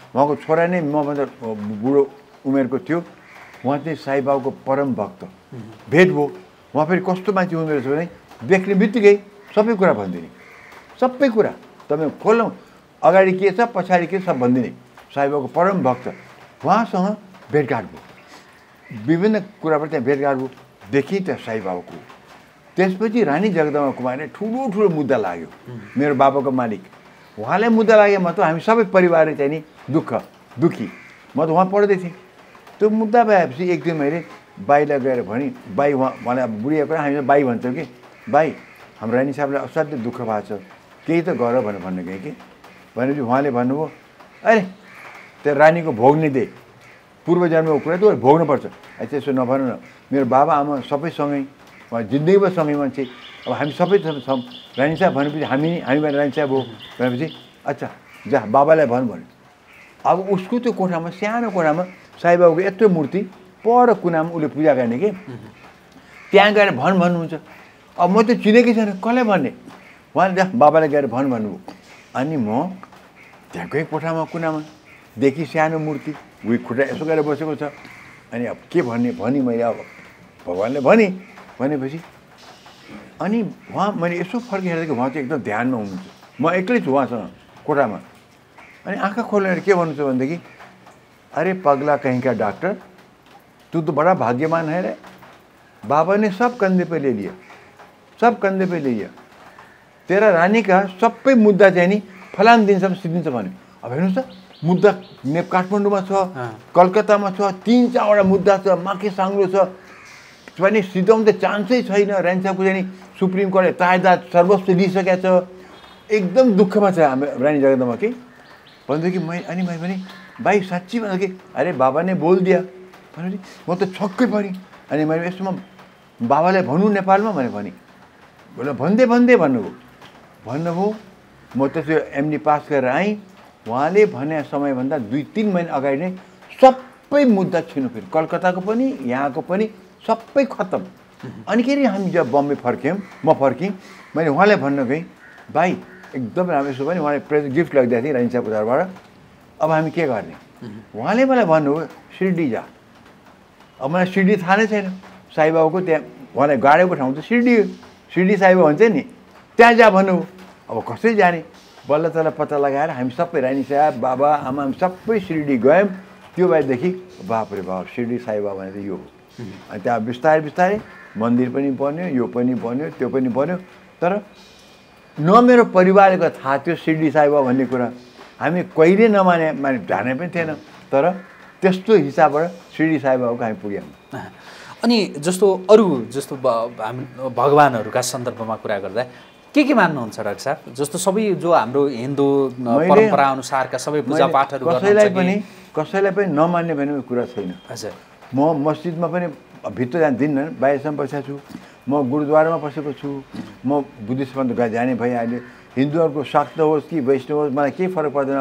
उहाँको छोरा नै मभन्दा बुढो उमेरको थियो। उहाँ चाहिँ साई बाबाको परम भक्त। भेट भयो। उहाँ फेरि कस्तो मान्छे हुँदो रहेछ भने देख्ने बित्तिकै सबै कुरा भनिदिने, सबै कुरा तपाईँ खोलौँ, अगाडि के छ पछाडि के छ भनिदिने। साई बाबाको परम भक्त। उहाँसँग भेटघाट भयो, विभिन्न कुराबाट त्यहाँ भेटघाट भयो, देखि त्यहाँ साई बाबाको। त्यसपछि रानी जगदम्बा कुमारले ठुलो ठुलो मुद्दा लाग्यो, मेरो बाबाको मालिक उहाँलाई मुद्दा लाग्यो। म त हामी सबै परिवारले चाहिँ नि दुःखी। म त उहाँ पढ्दै थिएँ। त्यो मुद्दा भएपछि एक दिन मैले बाईलाई गएर भने, बाई उहाँलाई बुढियाको हामी बाई भन्छौँ कि, बाई हाम्रो रानी साहबलाई असाध्यै दुःख भएको छ, केही त गर भनेर भन्न गएँ कि। भनेपछि उहाँले भन्नुभयो, अरे त्यो रानीको भोग्ने दे, पूर्व जन्मको कुरा त भोग्नुपर्छ। त्यसो नभन न, मेरो बाबा आमा सबै सँगै, उहाँ जिन्दगीभर सँगै मान्छे, अब हामी सबै छौँ। रानी साहब भनेपछि हामीबाट रानी साहब हो भनेपछि अच्छा जा बाबालाई भन् भन्यो। अब उसको त्यो कोठामा, सानो कोठामा साईबाबाको यत्रो मूर्ति पर कुनामा उसले पूजा गर्ने कि, त्यहाँ गएर भन्नुहुन्छ। अब म त चिनेकै छैन, कसलाई भन्ने? उहाँले जा बाबालाई गएर भन्नुभयो। अनि म त्यहाँकै कोठामा कुनामा देखि सानो मूर्ति, उही खुट्टा यसो गरेर बसेको छ। अनि अब के भन्ने भनी मैले, अब भगवान्ले भनेपछि अनि उहाँ मैले यसो फर्किहेर्दा उहाँ चाहिँ एकदम ध्यानमा हुनुहुन्छ। म एक्लै छु उहाँसँग कोठामा। अनि आँखा खोलेर के भन्नुहुन्छ भनेदेखि, अरे पगला कहीं का डॉक्टर, तू तो बड़ा भाग्यमान है रे, बाबा ने सब कंधे पे ले लिया, सब कंधे पे ले लिया, तेरा रानी का सबै मुद्दा चाहिँ नि फलाम दिनसम्म सिद्धिन्छ भन्यो। अब हेर्नुहोस् त, मुद्दा काठमाडौँमा छ, कलकत्तामा छ, 3-4वटा मुद्दा छ, माके साङ्लो छ, पनि सिद्धाउनु त चान्सै छैन। रानी साहबको चाहिँ सुप्रिम कोर्टले तायदाद सर्वस्व लिइसकेको छ, एकदम दुःखमा छ हाम्रो रानी जगदम्बा कि। भनेदेखि मैले भने भाइ साँच्ची भन्दा कि अरे बाबा नै बोल दिया भनेपछि म त छक्कै परेँ। अनि मैले यसमा बाबालाई भनौँ नेपालमा भने भन्दै भन्नुभयो। म त त्यो एमडी पास गरेर आएँ। उहाँले भने समयभन्दा 2-3 महिना अगाडि नै सबै मुद्दा छिनु, फेरि कलकत्ताको पनि यहाँको पनि सबै खत्तम। अनि के अरे हामी जब बम्बे फर्क्यौँ, म फर्केँ, मैले उहाँलाई भन्न गएँ, भाइ एकदम राम्रो यसो पनि उहाँले प्रेजेन्ट गिफ्ट लगिदिएको थिएँ रानी साहबको तर्फबाट, अब हामी के गर्ने? उहाँले मलाई भन्नुभयो शिरडी जा। अब मलाई शिरडी थाहा नै छैन, साईबाबाको त्यहाँ उहाँलाई गाडेको ठाउँ त शिरडी साईबाबा भन्छ नि, त्यहाँ जा भन्नुभयो। अब कसरी जाने? बल्ल तल पत्ता लगाएर हामी सबै रानी साहब, बाबा, आमा हामी सबै शिरडी गयौँ। त्यो भएदेखि बापरे बाप, शिरडी साईबाबा भने त यो हो। अनि त्यहाँ बिस्तारै मन्दिर पनि बन्यो, यो पनि बन्यो, त्यो पनि बन्यो। तर न मेरो परिवारको थाहा थियो शिरडी साईबाबा भन्ने कुरा, हामी कहिले माने जाने पनि थिएन। तर त्यस्तो हिसाबबाट शिरडी साईबाबाको हामी पुग्यौँ। अनि जस्तो अरू जस्तो हामी भगवानहरूका सन्दर्भमा कुरा गर्दा के मान्नुहुन्छ डाक्टर साहब? जस्तो सबै जो हाम्रो हिन्दू परम्परा अनुसारका सबै पूजापाठहरू कसैलाई पनि नमान्ने भन्ने कुरा छैन। हजुर, म मस्जिदमा पनि भित्र जान्दिनँ, बाहिरसम्म बसेको छु, म गुरुद्वारामा बसेको छु, म बुद्धिस्ट पन्थ जाने भइहाल्यो। हिन्दूहरूको शाक्त होस् कि वैष्णव होस् मलाई केही फरक पर्दैन।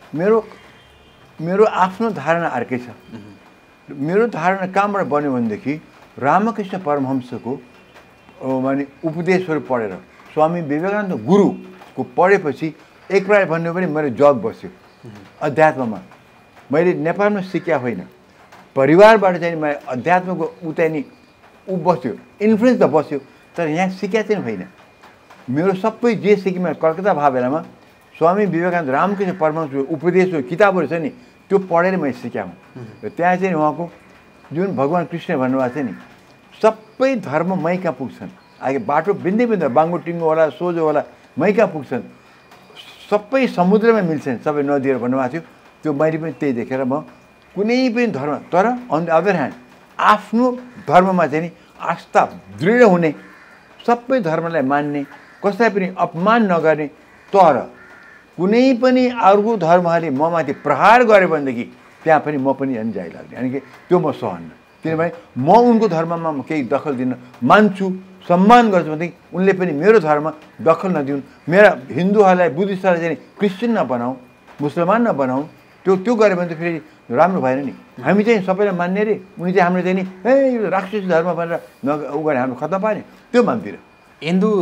मेरो आफ्नो धारणा अर्कै छ। मेरो धारणा कहाँबाट बन्यो भनेदेखि रामकृष्ण परमहंसको माने उपदेशहरू पढेर, स्वामी विवेकानन्द गुरुको पढेपछि एक प्रकार भन्नु पनि मेरो जग बस्यो अध्यात्ममा। मैले नेपालमा सिक्या होइन, परिवारबाट चाहिँ मैले अध्यात्मको उतानी बस्यो, इन्फ्लुएन्स त बस्यो, तर यहाँ सिक्या चाहिँ होइन। मेरो सबै जे सिकेँ मैले कलकत्ता भएको बेलामा स्वामी विवेकानन्द रामकृष्ण परमहंसको उपदेशको किताबहरू छ नि, त्यो पढेर मैले सिकाऊँ। र त्यहाँ चाहिँ उहाँको जुन भगवान् कृष्ण भन्नुभएको छ नि, सबै धर्म मै कहाँ पुग्छन्, आगे बाटो बिन्दै बाङ्गोटिङ्गो होला, सोझो होला, मै कहाँ पुग्छन्, सबै समुद्रमा मिल्छन्, सबै नदीहरू भन्नुभएको थियो। त्यो मैले पनि त्यही देखेर म कुनै पनि धर्म, तर अन द अदर ह्यान्ड आफ्नो धर्ममा चाहिँ नि आस्था दृढ हुने, सबै धर्मलाई मान्ने, कसैलाई पनि अपमान नगर्ने। तर कुनै पनि अर्को धर्महरूले म माथि प्रहार गर्यो भनेदेखि त्यहाँ पनि म पनि झन् जाइ लाग्ने। अनि त्यो म सहन्न, किनभने म उनको धर्ममा केही दखल दिन मान्छु, सम्मान गर्छु भनेदेखि उनले पनि मेरो धर्म दखल नदिउन्। मेरा हिन्दूहरूलाई, बुद्धिस्टहरूलाई चाहिँ क्रिस्चियन नबनाऊ, मुसलमान नबनाऊ। त्यो गऱ्यो भने त फेरि राम्रो भएन नि। हामी चाहिँ सबैलाई मान्ने रे, उनी चाहिँ हाम्रो चाहिँ नि यो राक्षसी धर्म भनेर उ गरेर हाम्रो खत्तम पार्ने, त्यो मान्दिनँ। हिन्दू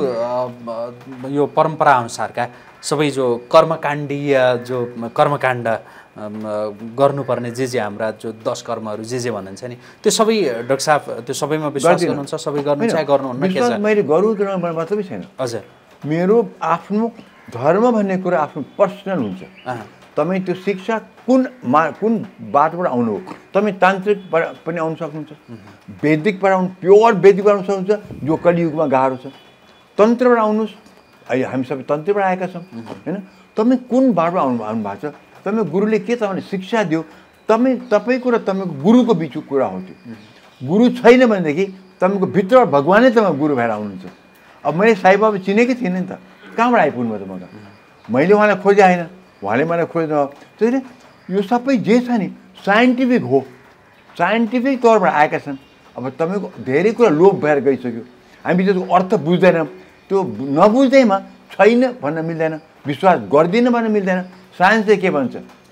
यो परम्परा अनुसारका सबै जो कर्मकाण्डीय जो कर्मकाण्ड गर्नुपर्ने जे हाम्रा जो 10 कर्महरू जे भनिन्छ नि त्यो सबै डाक्टर साहब त्यो सबैमा विश्वास गर्नुहुन्छ सबै गर्नुहुन्छ या गर्नुहुन्न के छ मैले गरौँ तर मतलबै छैन हजुर मेरो आफ्नो धर्म भन्ने कुरा आफ्नो पर्सनल हुन्छ तपाईँ त्यो शिक्षा कुन बाटोबाट आउनु हो तपाईँ तान्त्रिकबाट पनि आउनु सक्नुहुन्छ वैदिकबाट आउनु प्योर वैदिकबाट आउनु सक्नुहुन्छ जो कलियुगमा गाह्रो छ तन्त्रबाट आउनुहोस् अहिले हामी सबै तन्त्रबाट आएका छौँ होइन तपाईँ कुन बाटोबाट आउनु भएको छ तपाईँ गुरुले के तपाईँले शिक्षा दियो तपाईँको र तपाईँको गुरुको बिचको कुरा हो त्यो गुरु छैन भनेदेखि तपाईँको भित्रबाट भगवानै तपाईँ गुरु भएर आउनुहुन्छ अब मैले साई बाबा चिनेकै थिइनँ नि त कहाँबाट आइपुग्नु भयो त म त मैले उहाँलाई खोजे आएन उहाँले मलाई खोज्नु त्यसैले यो सबै जे छ नि साइन्टिफिक हो साइन्टिफिक तौरबाट आएका छन् अब तपाईँको धेरै कुरा लोप भएर गइसक्यो हामी त्यसको अर्थ बुझ्दैनौँ त्यो नबुझ्दैमा छैन भन्न मिल्दैन विश्वास गर्दिनँ भन्न मिल्दैन साइन्सले के भन्छ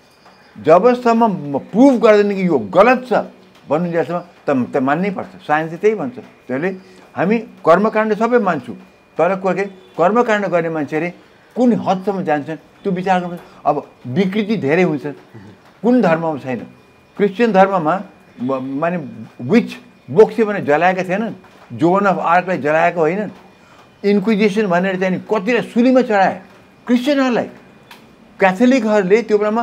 जबसम्म प्रुभ गर्दैन कि यो गलत छ भन्नु जसम्म त मान्नै पर्छ साइन्सले त्यही भन्छ त्यसले हामी कर्मकाण्ड सबै मान्छौँ तर कोही कर्मकाण्ड गर्ने मान्छेले कुन हदसम्म जान्छन् त्यो विचार गर्नु अब विकृति धेरै हुन्छ कुन धर्ममा छैन क्रिस्चियन धर्ममा माने विच बोक्सी भने जलाएका थिएनन् जोन अफ आर्कलाई जलाएको होइन इन्क्विजिसन भनेर चाहिँ कतिलाई सुलीमा चढाए क्रिस्चियनहरूलाई क्याथोलिकहरूले त्यो बेलामा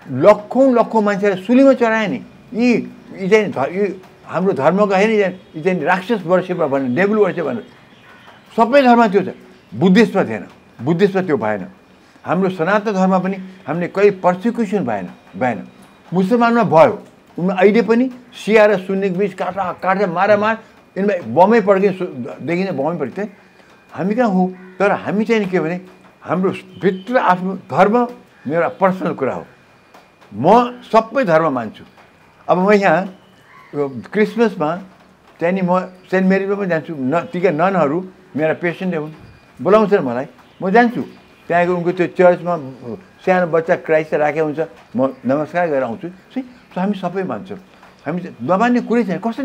लखौँ मान्छेलाई सुलीमा चढाए नि यी चाहिँ हाम्रो धर्मको होइन यी चाहिँ राक्षस वर्षिप भनेर डेबल वर्षिप भनेर सबै धर्म त्यो छ बुद्धिस्टमा थिएन बुद्धिस्टमा त्यो भएन हाम्रो सनातन धर्म पनि हामीले कहीँ पर्सिक्युसन भएन मुसलमानमा भयो उनीमा अहिले पनि सिया र सुन्नीको बिच काटा मारामार यिनमा बमै पड्किदेखि नै बमै पड्थ्यो हामी कहाँ हो तर हामी चाहिँ के भने हाम्रो भित्र आफ्नो धर्म मेरो पर्सनल कुरा हो म सबै धर्म मान्छु अब म यहाँ क्रिसमसमा चाहिँ नि म सेन्ट मेरीमा पनि जान्छु तीका ननहरू मेरा पेसेन्टै हुन् बोलाउँछन् मलाई म जान्छु त्यहाँको उनको त्यो चर्चमा सानो बच्चा क्राइस्ट राखेको हुन्छ म नमस्कार गरेर आउँछु हामी सबै मान्छौँ हामी नमान्ने कुरै छैन कसरी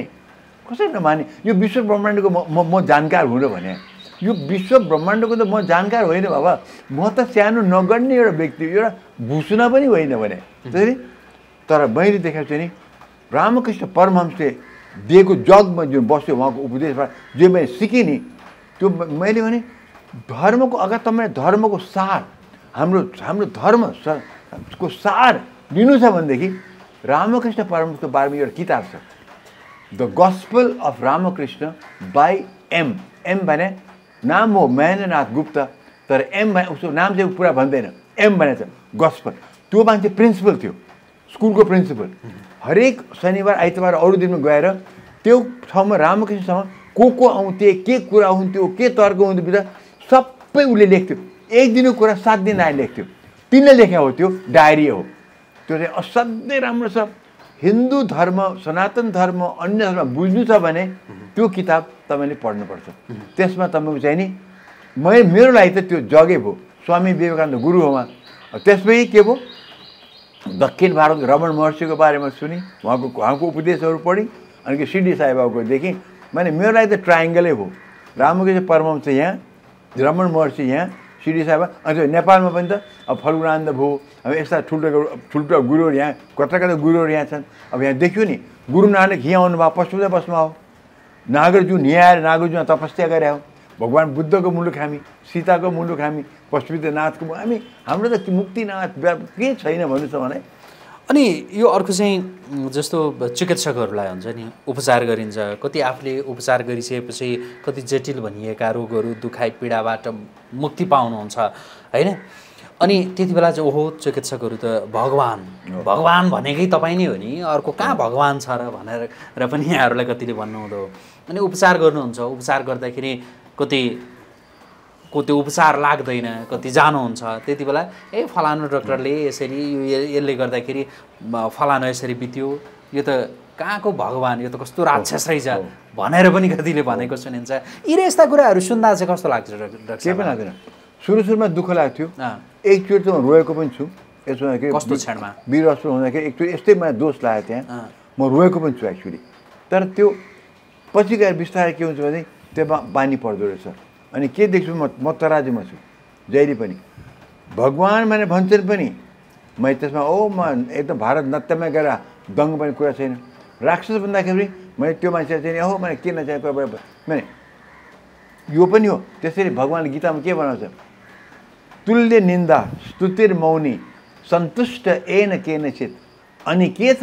नमान्ने यो विश्व ब्रह्माण्डको म जानकार हुँ र भने यो विश्व ब्रह्माण्डको त म जानकार होइन बाबा म त सानो नगर्ने एउटा व्यक्ति एउटा भुसुना पनि होइन भने त्यसरी तर मैले देखाएको चाहिँ नि रामकृष्ण परमहंसले दिएको जगमा जुन बस्यो उहाँको उपदेशबाट जो मैले सिकेँ नि त्यो मैले भने धर्मको अगर तपाईँ धर्मको सार हाम्रो धर्मको सार लिनु छ भनेदेखि रामकृष्ण परमहंसको बारेमा एउटा किताब छ the gospel of Ramakrishna by M भने नाम हो महेन्द्रनाथ गुप्त तर एम भने उसको नाम चाहिँ पुरा भन्दैन एम भने छ गस्पल त्यो मान्छे प्रिन्सिपल थियो स्कुलको प्रिन्सिपल हरेक शनिबार आइतबार अरू दिनमा गएर त्यो ठाउँमा रामकृष्णसँग को आउँथे के कुरा हुन्थ्यो के तर्क हुन्थ्यो बिना सबै उसले लेख्थ्यो एक दिनको कुरा 7 दिन आएर लेख्थ्यो तिनले लेखा हो त्यो डायरी हो त्यो चाहिँ असाध्यै राम्रो छ हिन्दू धर्म सनातन धर्म अन्य धर्म बुझ्नु छ भने त्यो किताब तपाईँले पढ्नुपर्छ त्यसमा तपाईँको चाहिँ नि मेरो लागि त त्यो जगै भयो स्वामी विवेकानन्द गुरु होमा त्यसमै के भयो दक्षिण भारत रमण महर्षिको बारेमा सुनि उहाँको उपदेशहरू पढी अनि शिरडी साई बाबाको देखेँ माने मेरो लागि त ट्रायङ्गलै भयो रामकृष्ण परमहंस यहाँ रमण महर्षि यहाँ शिरडी साई बाबा अनि नेपालमा पनि त अब फल्गुनानन्द भयो अब यस्ता ठुल्ठुला गुरुहरू यहाँ कता गुरुहरू यहाँ छन् अब यहाँ देख्यो नि गुरु नानक यहाँ आउनुभयो पशुपति बसमा हो नागार्जुन यहाँ आएर नागार्जुनमा तपस्या गरे हो भगवान् बुद्धको मुलुक हामी सीताको मुलुक हामी पशुपतिनाथको हामी हाम्रो त मुक्तिनाथ के छैन भन्नु छ भने अनि यो अर्को चाहिँ जस्तो चिकित्सकहरूलाई हुन्छ नि उपचार गरिन्छ कति आफूले उपचार गरिसकेपछि कति जटिल भनिएका रोगहरू दुखाइ पीडाबाट मुक्ति पाउनुहुन्छ होइन अनि त्यति बेला चाहिँ ओहो चिकित्सकहरू त भगवान भनेकै तपाईँ नै हो नि अर्को कहाँ भगवान छ र भनेर र पनि यहाँहरूलाई कतिले भन्नुहुँदो अनि उपचार गर्नुहुन्छ उपचार गर्दाखेरि कतिको त्यो उपचार लाग्दैन कति जानुहुन्छ त्यति बेला फलानु डक्टरले यसरी यसले गर्दाखेरि फलानु यसरी बित्यो यो त कहाँको भगवान यो त कस्तो राक्षस रहेछ भनेर पनि कतिले भनेको सुनिन्छ यी यस्ता कुराहरू सुन्दा चाहिँ कस्तो लाग्छ डाक्टर के पनि लाग्दैन सुरुमा दुःख लाग्थ्यो एकचोटि त म रोएको पनि छु यसमा कस्तो क्षणमा वीर अस्पताल हुँदाखेरि एकचोटि यस्तै मलाई दोष लाग्यो त्यहाँ म रोएको पनि छु एक्चुअली तर त्यो पछि गएर बिस्तारै के हुन्छ भने त्यसमा बानी पर्दो रहेछ अनि के देख्छु म तराजुमा छु जहिले पनि भगवान् भने भन्छन् पनि मैले त्यसमा म एकदम भारत नत्यमै गएर दङ्ग पनि कुरा छैन। राक्षस भन्दाखेरि मैले त्यो मान्छे चाहिँ मैले के नचाहेको मैले यो पनि हो। त्यसरी भगवान्ले गीतामा के बनाउँछ, तुल्य निन्दा स्तुतिर मौनी सन्तुष्ट एन केनचित अनिकेत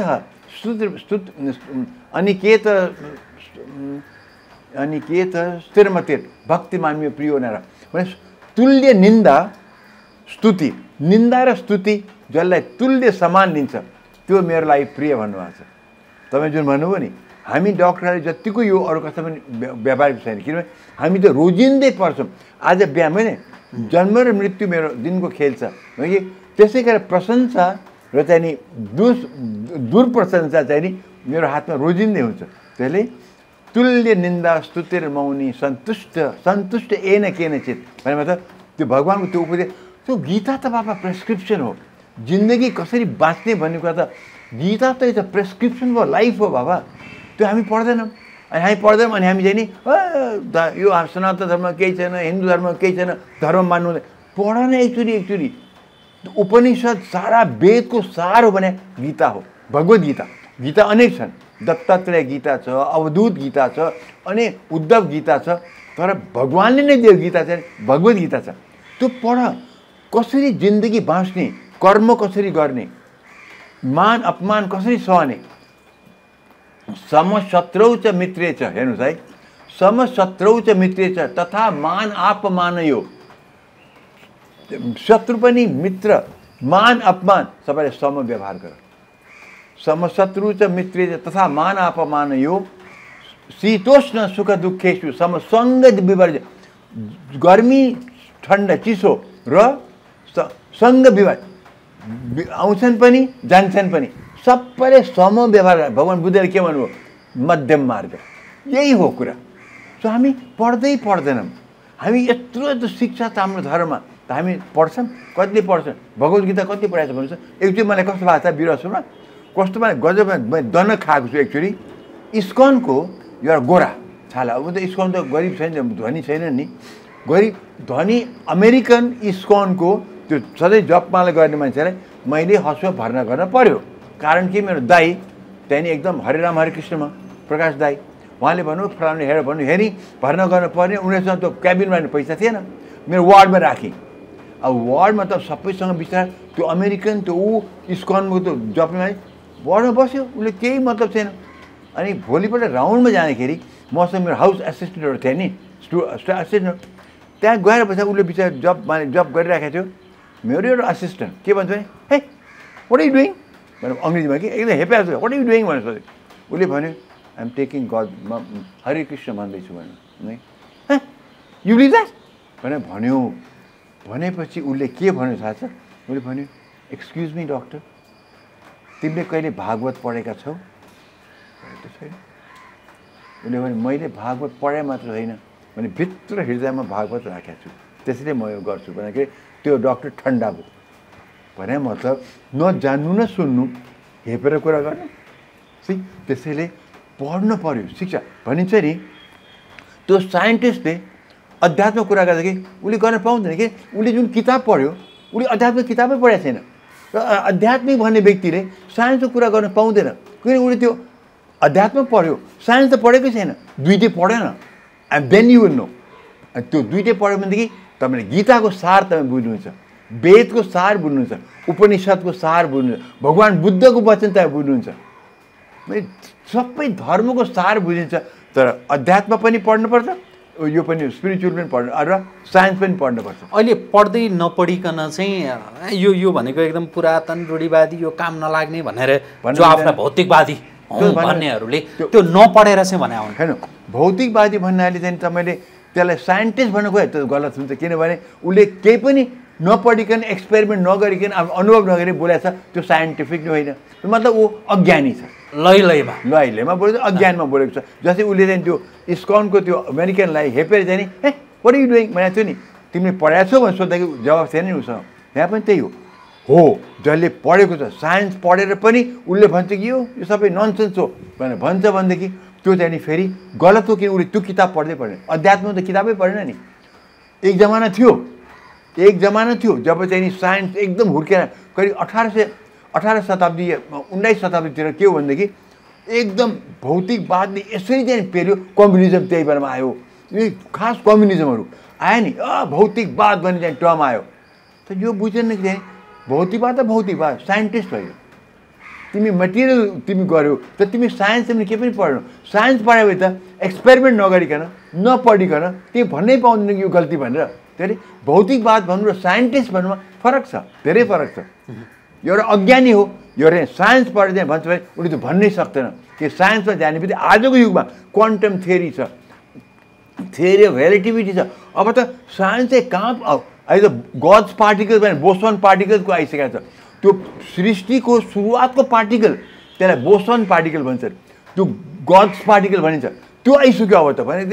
अनिकेत स्थिरमतिर भक्ति मान्य प्रियो नर। भने तुल्य निन्दा स्तुति, निन्दा र स्तुति जसलाई तुल्य समान लिन्छ त्यो मेरो लागि प्रिय भन्नुभएको छ। तपाईँ जुन भन्नुभयो नि, हामी डक्टरले जतिको यो अरू कस्तो पनि व्यावहारिक छैन, किनभने हामी त रोजिँदै पर्छौँ। आज बिहान भने जन्म र मृत्यु मेरो दिनको खेल छ कि त्यसै कारण प्रशंसा र चाहिँ नि दुर्प्रशंसा चाहिँ नि मेरो हातमा रोजिँदै हुन्छ। त्यसले तुल्य निन्दा स्तुतिर मौनी सन्तुष्ट एन केनचित भने मतलब त्यो भगवान्को त्यो उपदेश, त्यो गीता त बाबा प्रेस्क्रिप्सन हो। जिन्दगी कसरी बाँच्ने भन्ने कुरा त गीता त एउटा प्रेस्क्रिप्सन हो, लाइफ हो बाबा। त्यो हामी पढ्दैनौँ अनि हामी चाहिँ नि यो सनातन धर्म केही छैन, हिन्दू धर्म केही छैन, धर्म मान्नु हुँदैन। पढ न एकचोटि। उपनिषद सारा वेदको सार हो भने गीता हो, भगवद् गीता। गीता अनेक छन्, दत्तात्रेय गीता छ, अवधूत गीता छ, अनि उद्धव गीता छ, तर भगवान्ले नै दिएको गीता चाहिँ भगवद् गीता छ। त्यो पढ, कसरी जिन्दगी बाँच्ने, कर्म कसरी गर्ने, मान अपमान कसरी सहने। समशत्रौ च मित्रे च, हेर्नुहोस् है, समशत्रौ च मित्रे च तथा मान अपमान यो। शत्रु पनि मित्र, मान अपमान सबैले सम व्यवहार गर। समशत्रु च मित्रे च तथा मान अपमान यो शीतोष्ण सुख दुःखेषु समसङ्ग विवर्ज्य। गर्मी ठन्डा चिसो र सङ्ग विवर्ज्य, आउँछन् पनि जान्छन् पनि, सबैले सम व्यवहार। भगवान् बुद्धले के भन्नुभयो, मध्यम मार्ग, यही हो कुरा। सो हामी पढ्दैनौँ। हामी यत्रो शिक्षा छ हाम्रो धर्ममा, त हामी पढ्छौँ, कतिले पढ्छन्, भगवद् गीता कति पढाएको छ भन्नुहोस्। एकचोटि मलाई कस्तो भएको छ बिरसुमा, कस्तो मलाई गजब दन खाएको छु। एकचोटि इस्कनको एउटा गोरा छाला, अब त इस्कन त गरिब छैन, धनी छैन नि, गरिब धनी अमेरिकन इस्कनको त्यो सधैँ जपमाला गर्ने मान्छेलाई मैले हसुवा भर्ना गर्न पर्यो। कारण कि मेरो दाई त्यहाँदेखि एकदम हरे राम हरे कृष्णमा प्रकाश दाई, उहाँले भन्नु फलानु हेर भन्नु हेरी भर्ना गर्न पर्ने। उनीहरूसँग त्यो क्याबिनमा पैसा थिएन, मेरो वार्डमा राखेँ। अब वार्डमा त सबैसँग बिस्तार त्यो अमेरिकन त्यो इस्कनको त्यो जप्ने वार्डमा बस्यो, उसले केही मतलब छैन। अनि भोलिपल्ट राउन्डमा जाँदाखेरि मसँग मेरो हाउस एसिस्टेन्टहरू थियो नि, एसिस्टेन्ट, त्यहाँ गएर पछि उसले बिचरा जब गरिराखेको थियो। मेरो एउटा असिस्टेन्ट के भन्छ भने, hey what are you doing भनेर अङ्ग्रेजीमा कि एकदम हेपेको छ, व्हाट आर यु डुइङ भनेर सोधेँ। उसले भन्यो आइ एम टेकिङ गड, म हरे कृष्ण भन्दैछु भन्यो। है यु बिलिभ द्याट भनेर भन्यो। भनेपछि उसले के भन्यो थाहा छ, उसले भन्यो एक्सक्युज मी डक्टर, तिमीले कहिले भागवत पढेका छौ? छैन। उसले भने मैले भागवत पढे मात्र होइन भने भित्र हृदयमा भागवत राखेको छु, त्यसैले म यो गर्छु भनेको त्यो डक्टर ठन्डा भयो। भने मतलब नजान्नु न सुन्नु, हेपेर कुरा गर्नु। त्यसैले पढ्नु पर्यो शिक्षा भनिन्छ नि। त्यो साइन्टिस्टले अध्यात्मक कुरा गर्दाखेरि उसले गर्न पाउँदैन कि उसले जुन किताब पढ्यो, उसले अध्यात्मिक किताबै पढेको छैन। र आध्यात्मिक भन्ने व्यक्तिले साइन्सको कुरा गर्न पाउँदैन, किनकि उसले त्यो अध्यात्म पढ्यो, साइन्स त पढेकै छैन, दुइटै पढेन। And then you will know. त्यो दुइटै पढ्यो भनेदेखि तपाईँले गीताको सार तपाईँ बुझ्नुहुन्छ, वेदको सार बुझ्नुहुन्छ, उपनिषदको सार बुझ्नुहुन्छ, भगवान् बुद्धको वचन तपाईँ बुझ्नुहुन्छ। सबै धर्मको सार बुझिन्छ। तर अध्यात्म पनि पढ्नुपर्छ, यो पनि स्पिरिचुअल पनि पढ्नु र साइन्स पनि पढ्नुपर्छ। अहिले पढ्दै नपढिकन चाहिँ यो भनेको एकदम पुरातन रूढिवादी, यो काम नलाग्ने भनेर जो आफ्ना भौतिकवादी भन्नेहरूले त्यो नपढेर चाहिँ भने आउनु छैन। भौतिकवादी भन्नाले चाहिँ तपाईँले त्यसलाई साइन्टिस्ट भन्नु खोइ त्यो गलत हुन्छ, किनभने उसले केही पनि नपढिकन एक्सपेरिमेन्ट नगरिकन अनुभव नगरी बोलेको छ, त्यो साइन्टिफिक नै होइन। मतलब ऊ अज्ञानी छ, लैमा बोलेको छ, अज्ञानमा बोलेको छ। जस्तै उसले चाहिँ त्यो इस्कनको त्यो अमेरिकनलाई हेपेर चाहिँ नि hey what are you doing भनेको थियो नि, तिमीले पढाएको छौ भनेर सोद्धाखेरि जवाब थिएन नि उसँग। यहाँ पनि त्यही हो, जसले पढेको छ, साइन्स पढेर पनि उसले भन्छ कि यो सबै ननसेन्स हो भनेर भन्छ भनेदेखि त्यो चाहिँ नि फेरि गलत हो, किन उसले त्यो किताब पढ्दै पढेन। अध्यात्म त किताबै पढेन नि। एक जमाना थियो एक जमाना थियो जब चाहिँ नि साइन्स एकदम हुर्केर करिब 18 शताब्दी 19 शताब्दीतिर के हो भनेदेखि एकदम भौतिकवादले यसरी चाहिँ पेर्यो, कम्युनिजम त्यही बेलामा आयो। यी खास कम्युनिजमहरू आयो नि, भौतिकवाद भन्ने चाहिँ टर्म आयो। त यो बुझेन कि चाहिँ भौतिकवाद त भौतिकवाद, साइन्टिस्ट भयो तिमी, मटेरियल तिमी गऱ्यो त तिमी साइन्स तिमीले के पनि पढ्नु। साइन्स पढायो भने त एक्सपेरिमेन्ट नगरिकन नपढिकन तिमी भन्नै पाउँदैन कि यो गल्ती भनेर। त्यसले भौतिकवाद भन्नु र साइन्टिस्ट भन्नुमा फरक छ, धेरै फरक छ। एउटा अज्ञानी हो, एउटा साइन्स पढेर चाहिँ भन्छ भने उसले त भन्नै सक्दैन कि साइन्समा जाने बित्तिकै आजको युगमा क्वान्टम थ्योरी छ, थ्योरी अफ रिलेटिभिटी छ। अब त साइन्स चाहिँ कहाँ अहिले त गड्स पार्टिकल भने बोसन पार्टिकलको आइसकेको छ। त्यो सृष्टिको सुरुवातको पार्टिकल त्यसलाई बोसन पार्टिकल भन्छ, त्यो गड्स पार्टिकल भनिन्छ, त्यो आइसक्यो। अब त भनेदेखि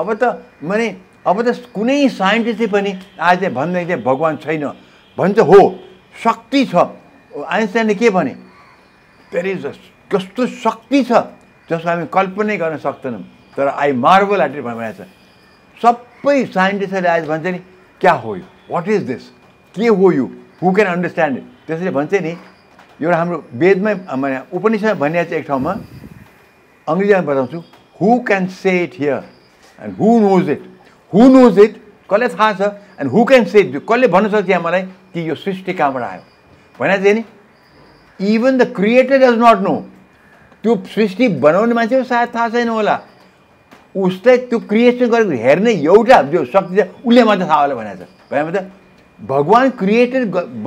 अब त कुनै साइन्टिस्टले पनि आज चाहिँ भन्दैन चाहिँ भगवान् छैन भन्छ, हो शक्ति छ। आइन्स्टाइनले के भने, देयर इज कस्तो शक्ति छ जसको हामी कल्पनै गर्न सक्दैनौँ, तर आई मार्भल एट इट भनेको छ। सबै साइन्टिस्टहरूले आज भन्छ नि क्या हो यो, वाट इज दिस, के हो यो, हु क्यान अन्डरस्ट्यान्ड इट। त्यसैले भन्छ नि एउटा हाम्रो वेदमै माने उपनिषदमा भनिएको छ एक ठाउँमा, अङ्ग्रेजीमा बताउँछु, who can say it here and who knows it. Who knows it कसले थाहा छ, and who can say it कसले भन्न सक्छ यहाँ मलाई कि यो सृष्टि कहाँबाट आयो भने चाहिँ नि even the creator does not know. त्यो सृष्टि बनाउने मान्छेको सायद थाहा छैन होला, उसलाई त्यो क्रिएसन गरेको हेर्ने एउटा जो शक्ति छ उसले मात्रै थाहा होला भनेको छ। भने त भगवान् क्रिएटर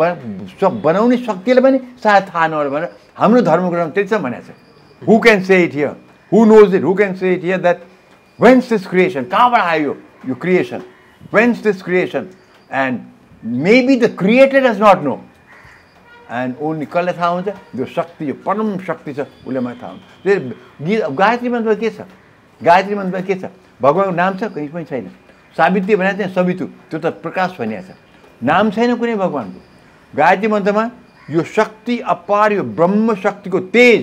बनाउने शक्तिलाई पनि सायद थाहा नहोला भनेर हाम्रो धर्मग्रन्थमा त्यही छ भनेको छ। Who can say it here, who knows it, who can say it here that whence this creation, कहाँबाट आयो यो creation, whence this creation, and maybe the creator does not know, and only कसलाई थाहा हुन्छ, यो शक्ति, यो परम शक्ति छ उसले मात्रै थाहा हुन्छ। गायत्री मन्त्रमा के छ, गायत्री मन्त्रमा के छ, भगवान्को नाम छ कहीँ पनि छैन। सावित्री भनेको चाहिँ सवितु, त्यो त प्रकाश भनिएको छ, नाम छैन कुनै भगवान्को। गायत्री मन्त्रमा यो शक्ति अपार, यो ब्रह्म शक्तिको